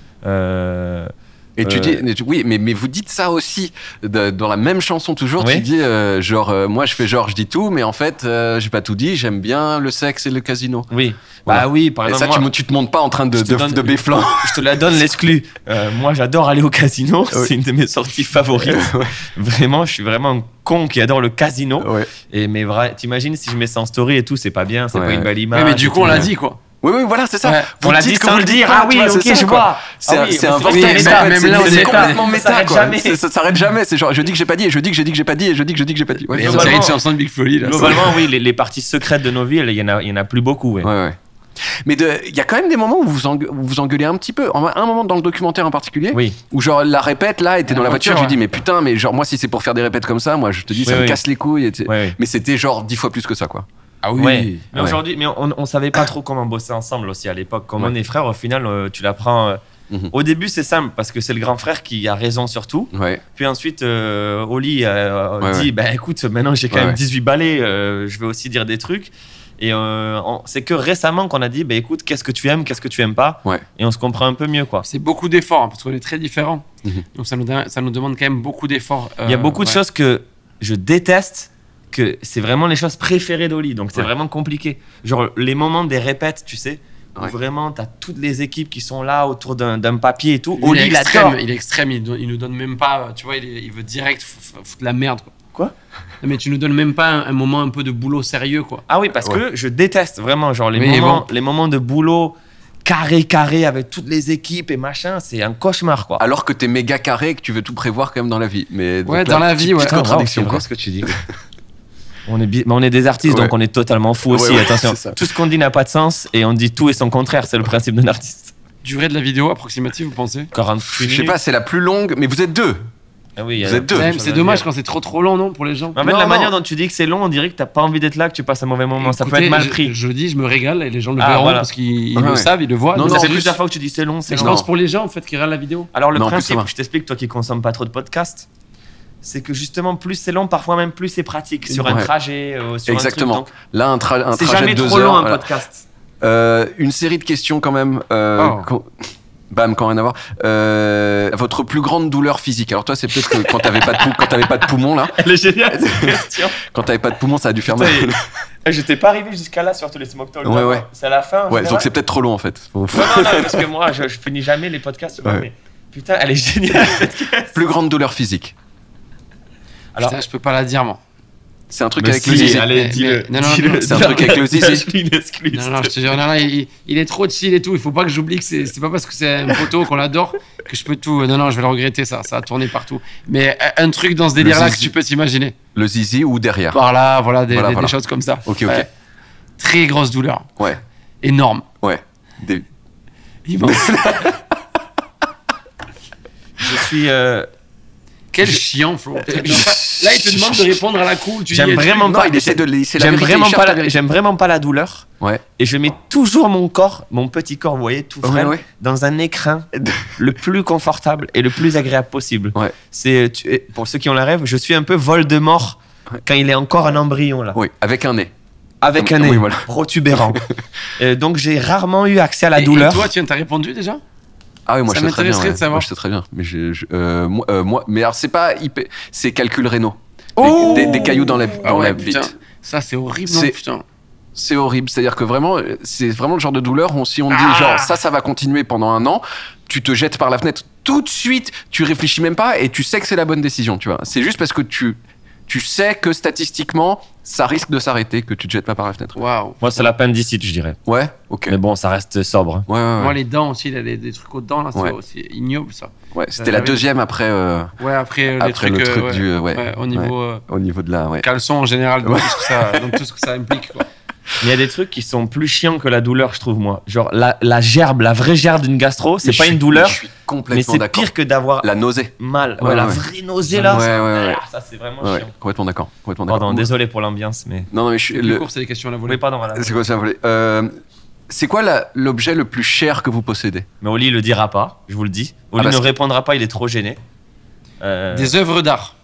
Euh, Et tu Euh, dis, mais tu- oui, mais, mais vous dites ça aussi de- dans la même chanson toujours. Oui. Tu dis euh, genre, euh, moi je fais genre, je dis tout, mais en fait, euh, j'ai pas tout dit. J'aime bien le sexe et le casino. oui. Voilà. Bah oui, par Et exemple. ça, moi- tu, me- tu te montres pas en train de, Je te de, donne- de béflant. Je te la donne l'exclu. Euh, moi, j'adore aller au casino. Oui. C'est une de mes sorties favorites. Ouais. Vraiment, je suis vraiment un con qui adore le casino. Ouais. Et mais vrai, t'imagines si je mets ça en story et tout, c'est pas bien, c'est Ouais. pas une belle image. ouais, mais du et coup, on tout. l'a dit quoi. Oui, oui, voilà, c'est ça. Ouais. Vous On l'a dites dit que sans vous le dites dire. pas, Ah oui, tu vois, ok, c'est ça, je quoi. vois. C'est Ah un- oui, c'est mais un c'est vortex, vrai que mais c'est là, méta, même c'est là, on méta. est complètement Ça méta, s'arrête quoi. jamais. C'est- Ça s'arrête jamais. C'est genre, je dis que j'ai pas dit, et je dis que j'ai dit que j'ai pas dit, et je dis que j'ai dit que j'ai pas dit. Ouais, Mais c'est on ça. dirait une chanson de Big Folly là. Globalement, oui, les, les parties secrètes de nos vies, il y en a, il y en a plus beaucoup. ouais. Ouais, ouais. Mais de- il y a quand même des moments où vous engue- où vous engueulez un petit peu. En- Un moment dans le documentaire en particulier, Oui. où genre la répète là était La dans la voiture, voiture, je lui dis ouais. mais putain, mais genre moi si c'est pour faire des répètes comme ça, moi je te dis ça Oui, me oui. casse les couilles. et tu sais. Ouais, ouais. Mais c'était genre dix fois plus que ça quoi. Ah oui. Ouais. Mais Ouais. aujourd'hui, mais on, on savait pas trop comment bosser ensemble aussi à l'époque. Comme Ouais. on est frères, au final, euh, tu l'apprends. euh, Mhm. Au début, c'est simple parce que c'est le grand frère qui a raison sur tout. Ouais. Puis ensuite, euh, Oli euh, Ouais, dit ouais. bah écoute, maintenant j'ai quand Ouais, même ouais. dix-huit balais, euh, je vais aussi dire des trucs. Et euh, on- c'est que récemment qu'on a dit bah écoute, qu'est-ce que tu aimes, qu'est-ce que tu aimes pas. Ouais. Et on se comprend un peu mieux quoi. C'est beaucoup d'efforts hein, parce qu'on est très différents. Mhm. Donc ça nous, de- ça nous demande quand même beaucoup d'efforts. Il y a euh, beaucoup de ouais. choses que je déteste, que c'est vraiment les choses préférées d'Oli. Donc c'est Ouais. vraiment compliqué. Genre les moments des répètes, tu sais, Ouais. où vraiment tu as toutes les équipes qui sont là autour d'un, d'un papier et tout. Il Oli, est il extrême, adore. il est extrême, il, don- il nous donne même pas, tu vois, il, est- il veut direct f- f- foutre la merde. Quoi. Quoi Non, mais tu nous donnes même pas un, un moment un peu de boulot sérieux, quoi. Ah oui, parce Ouais. que je déteste vraiment genre les, Oui, moments, bon. les moments de boulot carré carré avec toutes les équipes et machin, c'est un cauchemar quoi. Alors que t'es méga carré et que tu veux tout prévoir quand même dans la vie. Mais donc Ouais, là, dans la petite- vie, ouais. petite Ah, wow, contradiction, c'est vrai quoi. ce que tu dis. On est, bi- mais on est des artistes, Ouais. donc on est totalement fous Ouais, aussi. ouais, Attention, c'est ça. tout ce qu'on dit n'a pas de sens et on dit tout et son contraire. C'est le principe d'un artiste. Durée de la vidéo approximative, vous pensez? quarante-huit Je sais pas, c'est la plus longue, mais vous êtes deux. Ah oui, il y a- vous êtes deux. Ouais, mais ça c'est veut dommage dire. quand c'est trop trop long, non, pour les gens. En fait, Non, la non. manière dont tu dis que c'est long, on dirait que t'as pas envie d'être là, que tu passes un mauvais moment. Ça peut Écoutez, être mal je- pris. Je, dis, je me régale et les gens le Ah, verront voilà. parce qu'ils ils Ouais, le ouais. savent, ils le voient. Non, Donc, non, ça c'est fait juste- plusieurs fois que tu dis c'est long, c'est je long. pense pour les gens en fait qui regardent la vidéo. Alors le Non, plus, principe, ça va. je t'explique, toi qui consommes pas trop de podcasts, c'est que justement plus c'est long, parfois même plus c'est pratique sur un Ouais. trajet, euh, sur Exactement. un truc. Là, un, tra- un Donc, c'est trajet jamais de deux trop heures. long un voilà. podcast. Euh, une série de questions quand même. euh, Oh. quand- Bam, quand rien à voir. Euh, votre plus grande douleur physique. Alors toi, c'est peut-être que quand t'avais pas de pou- quand t'avais pas de poumon là, Elle est géniale cette question. quand t'avais pas de poumon, ça a dû faire mal. Putain, et- J'étais pas arrivé jusqu'à là sur tous les smoke talk. Ouais, vraiment. ouais. C'est à la fin. en Ouais, général. donc c'est peut-être trop long en fait. Faut- Non, non, non, parce que moi, je, je finis jamais les podcasts. tu vois, Ouais. mais putain, elle est géniale cette question. Plus grande douleur physique. Alors, Putain, je peux pas la dire, moi. C'est un truc mais avec si, le zizi. allez, Mais- dis-le. mais- non, non, dis-le. non, c'est un truc avec le zizi. Lâche-lui une excluse. Non, non, je te jure, non, non, il, il est trop chill et tout. Il faut pas que j'oublie que c'est c'est pas parce que c'est une photo qu'on l'adore que je peux tout. Non, non, je vais le regretter, ça. Ça a tourné partout. Mais un truc dans ce délire-là que zizi. tu peux t'imaginer. Le zizi ou derrière. Par là, voilà, des, Voilà, des- voilà. des choses comme ça. Ok, ok. Ouais. Très grosse douleur. Ouais, Énorme. ouais. Des- Immense. Je suis. euh, Quel Je- chiant, Flo. Non, pas- Là, il te demande de répondre à la cool. Tu J'aime dis, vraiment Non, pas. il essaie de. les- c'est la J'aime vérité, vraiment il cherche pas la la, vérité. j'aime vraiment pas la douleur. Ouais. Et je mets toujours mon corps, mon petit corps, vous voyez, tout Ouais, frêle, ouais. dans un écrin le plus confortable et le plus agréable possible. Ouais. C'est, tu- et pour ceux qui ont la rêve, je suis un peu Voldemort Ouais. quand il est encore un embryon là, Oui, avec un nez. avec un Oui, nez voilà. protubérant. Euh, donc j'ai rarement eu accès à la Et- douleur. Et toi, tu t'as répondu déjà? Ah oui, moi Ça je sais très bien. m'intéresserait Ouais. de savoir. Moi je sais très bien. Mais je, je- euh, moi, euh, moi- mais alors c'est pas hyper- c'est calcul rénaux. Des, Oh des- des cailloux dans la, dans Ah ouais, la putain. bite. Ça, c'est horrible, non, C'est- putain. C'est horrible. C'est-à-dire que vraiment, euh, c'est vraiment le genre de douleur où si on te dit Ah. genre ça, ça va continuer pendant un an, tu te jettes par la fenêtre tout de suite. Tu réfléchis même pas et tu sais que c'est la bonne décision. Tu vois. C'est juste parce que tu tu sais que statistiquement ça risque de s'arrêter que tu te jettes pas par la fenêtre. Waouh. Moi c'est l'appendicite, je dirais. Ouais. Ok. Mais bon, ça reste sobre. Ouais. Ouais. ouais. Moi, les dents aussi, là, les, des trucs aux dents, là, c'est Ouais. aussi ignoble, ça. Ouais, C'était la j'avais- deuxième après euh, Ouais, après, euh, les après trucs. le truc euh, ouais, du euh, ouais, ouais, au niveau euh, au niveau de la ouais. caleçon en général, donc, Ouais. tout ce que ça, donc tout ce que ça implique, quoi. Il y a des trucs qui sont plus chiants que la douleur, je trouve moi. Genre la, la gerbe, la vraie gerbe d'une gastro, c'est Mais pas je une suis- douleur, Je suis mais complètement c'est d'accord. pire que d'avoir La nausée. mal. Ouais, Ouais, la ouais. vraie nausée là. Ouais, ça- ouais, ouais. Ah, ça c'est vraiment Ouais, ouais, chiant. complètement d'accord. Complètement d'accord. Pardon, désolé pour l'ambiance, mais. Non, non, mais je suis. Le le- cours, c'est des questions à la volée. Oui, pardon, voilà. C'est quoi ça, voler euh, C'est quoi la- l'objet le plus cher que vous possédez? Mais Oli le dira pas, je vous le dis. Oli Ah, parce ne que- répondra pas, il est trop gêné. Euh, Des œuvres d'art.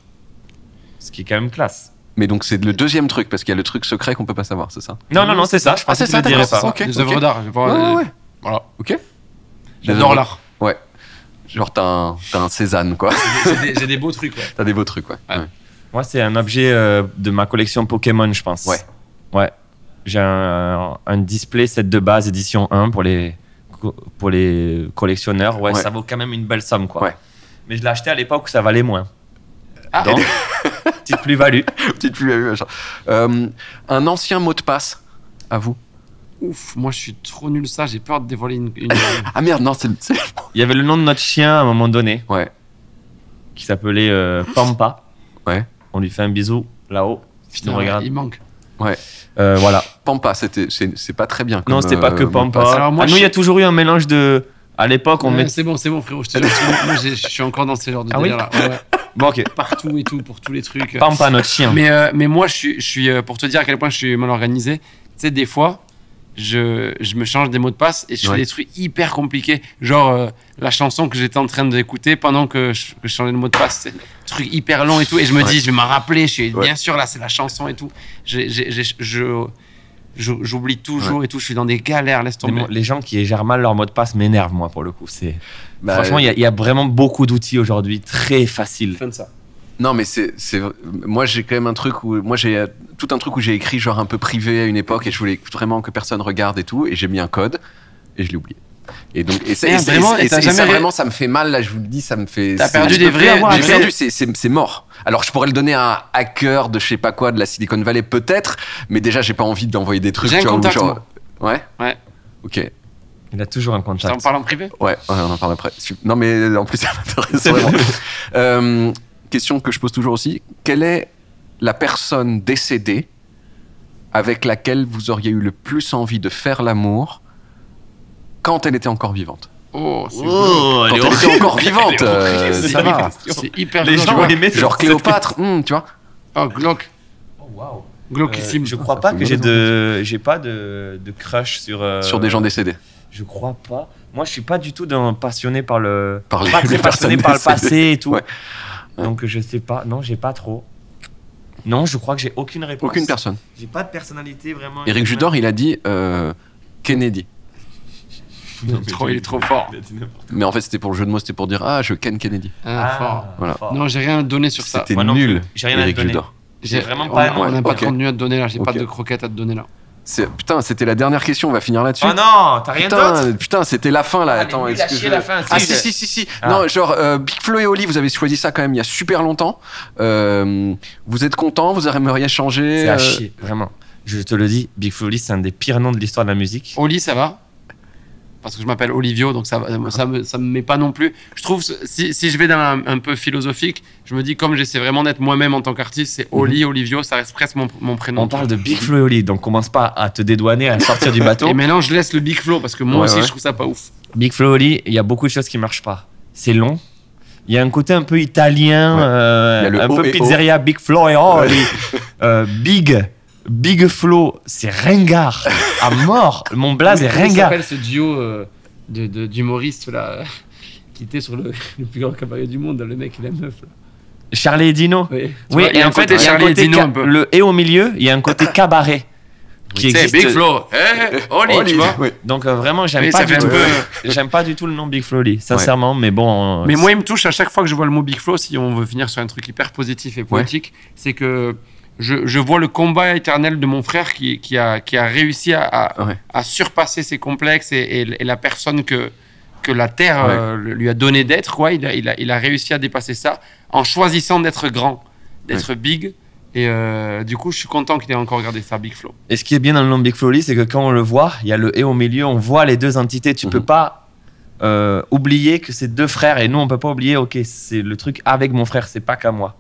Ce qui est quand même classe. Mais donc c'est le deuxième truc parce qu'il y a le truc secret qu'on peut pas savoir, c'est ça? Non, non, non, c'est ça. Je Ah, pensais c'est que tu ça, le dirais d'accord, pas. c'est ça. Ok, Des œuvres ok. d'art. je vais pas- Ouais, ouais, ouais. Voilà. Ok. J'adore l'art. Ouais. Genre t'as un, t'as un Cézanne quoi. J'ai des, j'ai des beaux trucs, ouais. T'as des beaux trucs quoi. Ouais. Ouais. Moi, c'est un objet euh, de ma collection Pokémon, je pense. Ouais. Ouais. J'ai un, un display set de base édition un pour les, co- pour les collectionneurs. Ouais, Ouais. ça vaut quand même une belle somme, quoi. Ouais. Mais je l'ai acheté à l'époque où ça valait moins. Ah, Donc, petite plus-value. Petite plus machin. Euh, un ancien mot de passe à vous? Ouf, moi je suis trop nul ça, j'ai peur de dévoiler une. une- Ah merde, non, c'est. c'est- Il y avait le nom de notre chien à un moment donné Ouais. qui s'appelait euh, Pampa. Ouais. On lui fait un bisou là-haut. Si tu Putain, me regardes. il manque. Euh, voilà. Pampa, c'était, c'est, c'est pas très bien. Non, comme, c'était pas que euh, mot de passe. Pampa. Alors, moi, Ah, nous, il y je- a toujours eu un mélange de. À l'époque, on Ouais, met. C'est bon, c'est bon, frérot, je te jure. Moi j'ai- je suis encore dans ce genre de Ah oui délire là. Ouais, ouais. Bon, ok. Partout et tout, pour tous les trucs. Pampa, notre chien. Mais, euh, mais moi, je suis, je suis euh, pour te dire à quel point je suis mal organisé, tu sais, des fois, je, je me change des mots de passe et je Ouais. fais des trucs hyper compliqués. Genre euh, la chanson que j'étais en train d'écouter pendant que je, que je changeais de mot de passe. C'est un truc hyper long et tout. Et je me Ouais. dis, je vais m'en rappeler. Je suis Ouais. bien sûr là, c'est la chanson et tout. J'ai- j'ai- j'ai- je, je- j'oublie toujours et tout. Je suis dans des galères, laisse Les, tomber. mo- les gens qui gèrent mal leur mot de passe m'énervent, moi, pour le coup. C'est... Bah, Franchement, il y a- il y, a vraiment beaucoup d'outils aujourd'hui, très faciles. Fin de ça. Non, mais c'est, c'est. Moi, j'ai quand même un truc où. Moi, j'ai euh, tout un truc où j'ai écrit, genre un peu privé à une époque, et je voulais vraiment que personne regarde et tout, et j'ai mis un code. et je l'ai oublié. Et donc, et, c'est, Merde, et, c'est- vraiment, et, et t'as c'est- et ça jamais- vraiment, ça me fait mal. Là, je vous le dis, ça me fait. T'as c'est- perdu je des peux plus vrais- avoir- des J'ai vrais- perdu, c'est, c'est, c'est mort. Alors, je pourrais le donner à un hacker de je sais pas quoi, de la Silicon Valley, peut-être. Mais déjà, j'ai pas envie d'envoyer des trucs. J'ai un tu vois, où contact, genre- Ouais. Ouais. Ok. Il a toujours un Ça en contact. parle en privé. Ouais, ouais, on en parle après. Non, mais en plus, ça m'intéresse vraiment. Euh, question que je pose toujours aussi. Quelle est la personne décédée avec laquelle vous auriez eu le plus envie de faire l'amour quand elle était encore vivante? Oh, c'est Oh, Quand elle est elle était horrible. encore vivante, Elle est euh, horrible, ça cette va. question. C'est hyper Les glauque, gens tu vois. ont aimé Genre cette- Cléopâtre, hum, tu vois. Oh, glauque. Oh, waouh. Glauquissime. Euh, je crois pas que j'ai de, j'ai pas de, de crush sur. euh, Sur des gens décédés. Je crois pas. Moi, je suis pas du tout dans, passionné par le. Par les- pas très les passionné personnes par le décédées. passé et tout. Ouais. Donc je sais pas. Non, j'ai pas trop. Non, je crois que j'ai aucune réponse. Aucune personne. J'ai pas de personnalité vraiment. Éric Judor, il a dit euh, Kennedy. Non, mais Trop, j'ai- il est trop fort. il a dit n'importe Mais en fait, c'était pour le jeu de mots, c'était pour dire Ah, je ken Kennedy. Ah, quoi. fort. Voilà. fort. Non, j'ai rien à te donner sur ça. C'était Moi non plus. nul, J'ai rien à te Éric donner. Judor. J'ai vraiment on- pas. On n'a Ouais, pas ok. de contenu à te donner là. J'ai pas Ok. de croquettes à te donner là. C'est- Putain, c'était la dernière question, on va finir là-dessus. Oh non, t'as rien d'autre. Putain, putain, c'était la fin là. Ah, Attends, elle est nulle est-ce à que chier, je- la fin. Ah Si, si je- si si si. Ah. Non, genre euh, Big Flo et Oli, vous avez choisi ça quand même il y a super longtemps. Euh, vous êtes content, vous aimeriez changer C'est à euh, chier, vraiment. Je te le dis, Big Flo et Oli, c'est un des pires noms de l'histoire de la musique. Oli, ça va parce que je m'appelle Olivio, donc ça, va- ça, me, ça me met pas non plus. Je trouve, si, si je vais dans un, un peu philosophique, je me dis, comme j'essaie vraiment d'être moi-même en tant qu'artiste, c'est Oli, Olivio, ça reste presque mon, mon prénom. On parle de Big Flo et Oli, donc commence pas à te dédouaner, à sortir du bateau. Et maintenant, je laisse le Big Flow parce que moi Ouais, aussi, ouais. je trouve ça pas ouf. Big Flo et Oli, il y a beaucoup de choses qui marchent pas. C'est long. Il y a un côté un peu italien, Ouais. euh, Il y a le un O peu et O. pizzeria Big Flo et Oli. Euh, Big, Big Flo, c'est ringard à mort. Mon blaze est Comment il ringard. s'appelle ce duo euh, de, de, d'humoristes là, qui était sur le, le plus grand cabaret du monde, le mec et la meuf. Là. Charlie et Dino. Oui, Tu Oui, vois, il y et a un en fait, côté il y a un Charlie et côté Dino ca- un peu. le et au milieu, il y a un côté cabaret qui C'est existe. Big Flow, eh, Oli, Oli, tu vois. oui. Donc euh, vraiment, j'aime Oui, pas ça du fait un tout. peu- J'aime pas du tout le nom Big Flo et Oli, sincèrement. Mais bon. euh, Mais moi, il me touche à chaque fois que je vois le mot Big Flow, si on veut finir sur un truc hyper positif et poétique, c'est que je, je vois le combat éternel de mon frère qui, qui, a, qui a réussi à, à, Ouais. à surpasser ses complexes et, et- et la personne que, que la Terre Ouais. euh, lui a donné d'être, quoi. Il, a, il, a, il a réussi à dépasser ça en choisissant d'être grand, d'être big. Et euh, du coup, je suis content qu'il ait encore gardé ça, Big Flow. Et ce qui est bien dans le nom Big Flo et Oli, c'est que quand on le voit, il y a le et au milieu, on voit les deux entités. Tu Mhm. peux pas euh, oublier que c'est deux frères. Et nous, on peut pas oublier, ok, c'est le truc avec mon frère, c'est pas qu'à moi.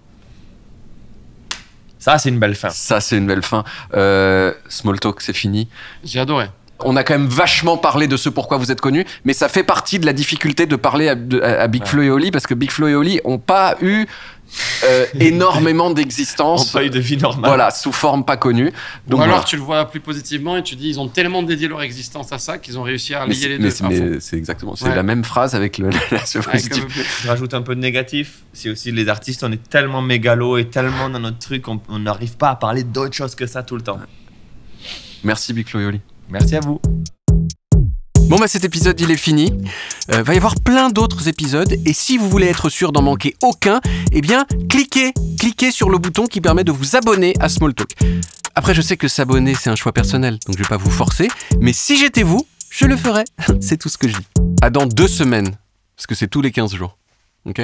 Ça, c'est une belle fin. Ça, c'est une belle fin. Euh, Small Talk, c'est fini. J'ai adoré. On a quand même vachement parlé de ce pourquoi vous êtes connus, mais ça fait partie de la difficulté de parler à, de- à- à Big Ouais. Flo et Oli, parce que Big Flo et Oli n'ont pas eu euh, énormément On d'existence. pas eu de vie normale. Voilà, sous forme pas connue. Donc Ou alors voilà. tu le vois plus positivement et tu dis ils ont tellement dédié leur existence à ça qu'ils ont réussi à Mais lier c'est- les mais deux. c'est à fond. mais c'est exactement, c'est Ouais. la même phrase avec le, la version Avec, positive. euh, Je rajoute un peu de négatif. C'est aussi les artistes, on est tellement mégalo et tellement dans notre truc, on on n'arrive pas à parler d'autre chose que ça tout le temps. Merci Big Flo et Oli. Merci à vous. Bon bah cet épisode il est fini. Euh, va y avoir plein d'autres épisodes et si vous voulez être sûr d'en manquer aucun, eh bien cliquez, cliquez sur le bouton qui permet de vous abonner à Smalltalk. Après je sais que s'abonner c'est un choix personnel, donc je vais pas vous forcer, mais si j'étais vous, je le ferais. C'est tout ce que je dis. À dans deux semaines, parce que c'est tous les quinze jours. Ok?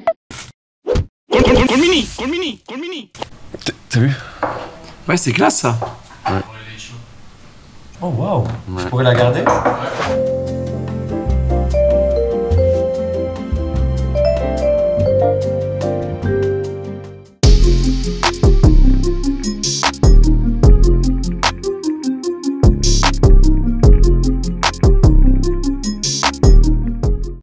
T'as vu? Ouais, c'est classe ça. Oh waouh, je pourrais la garder.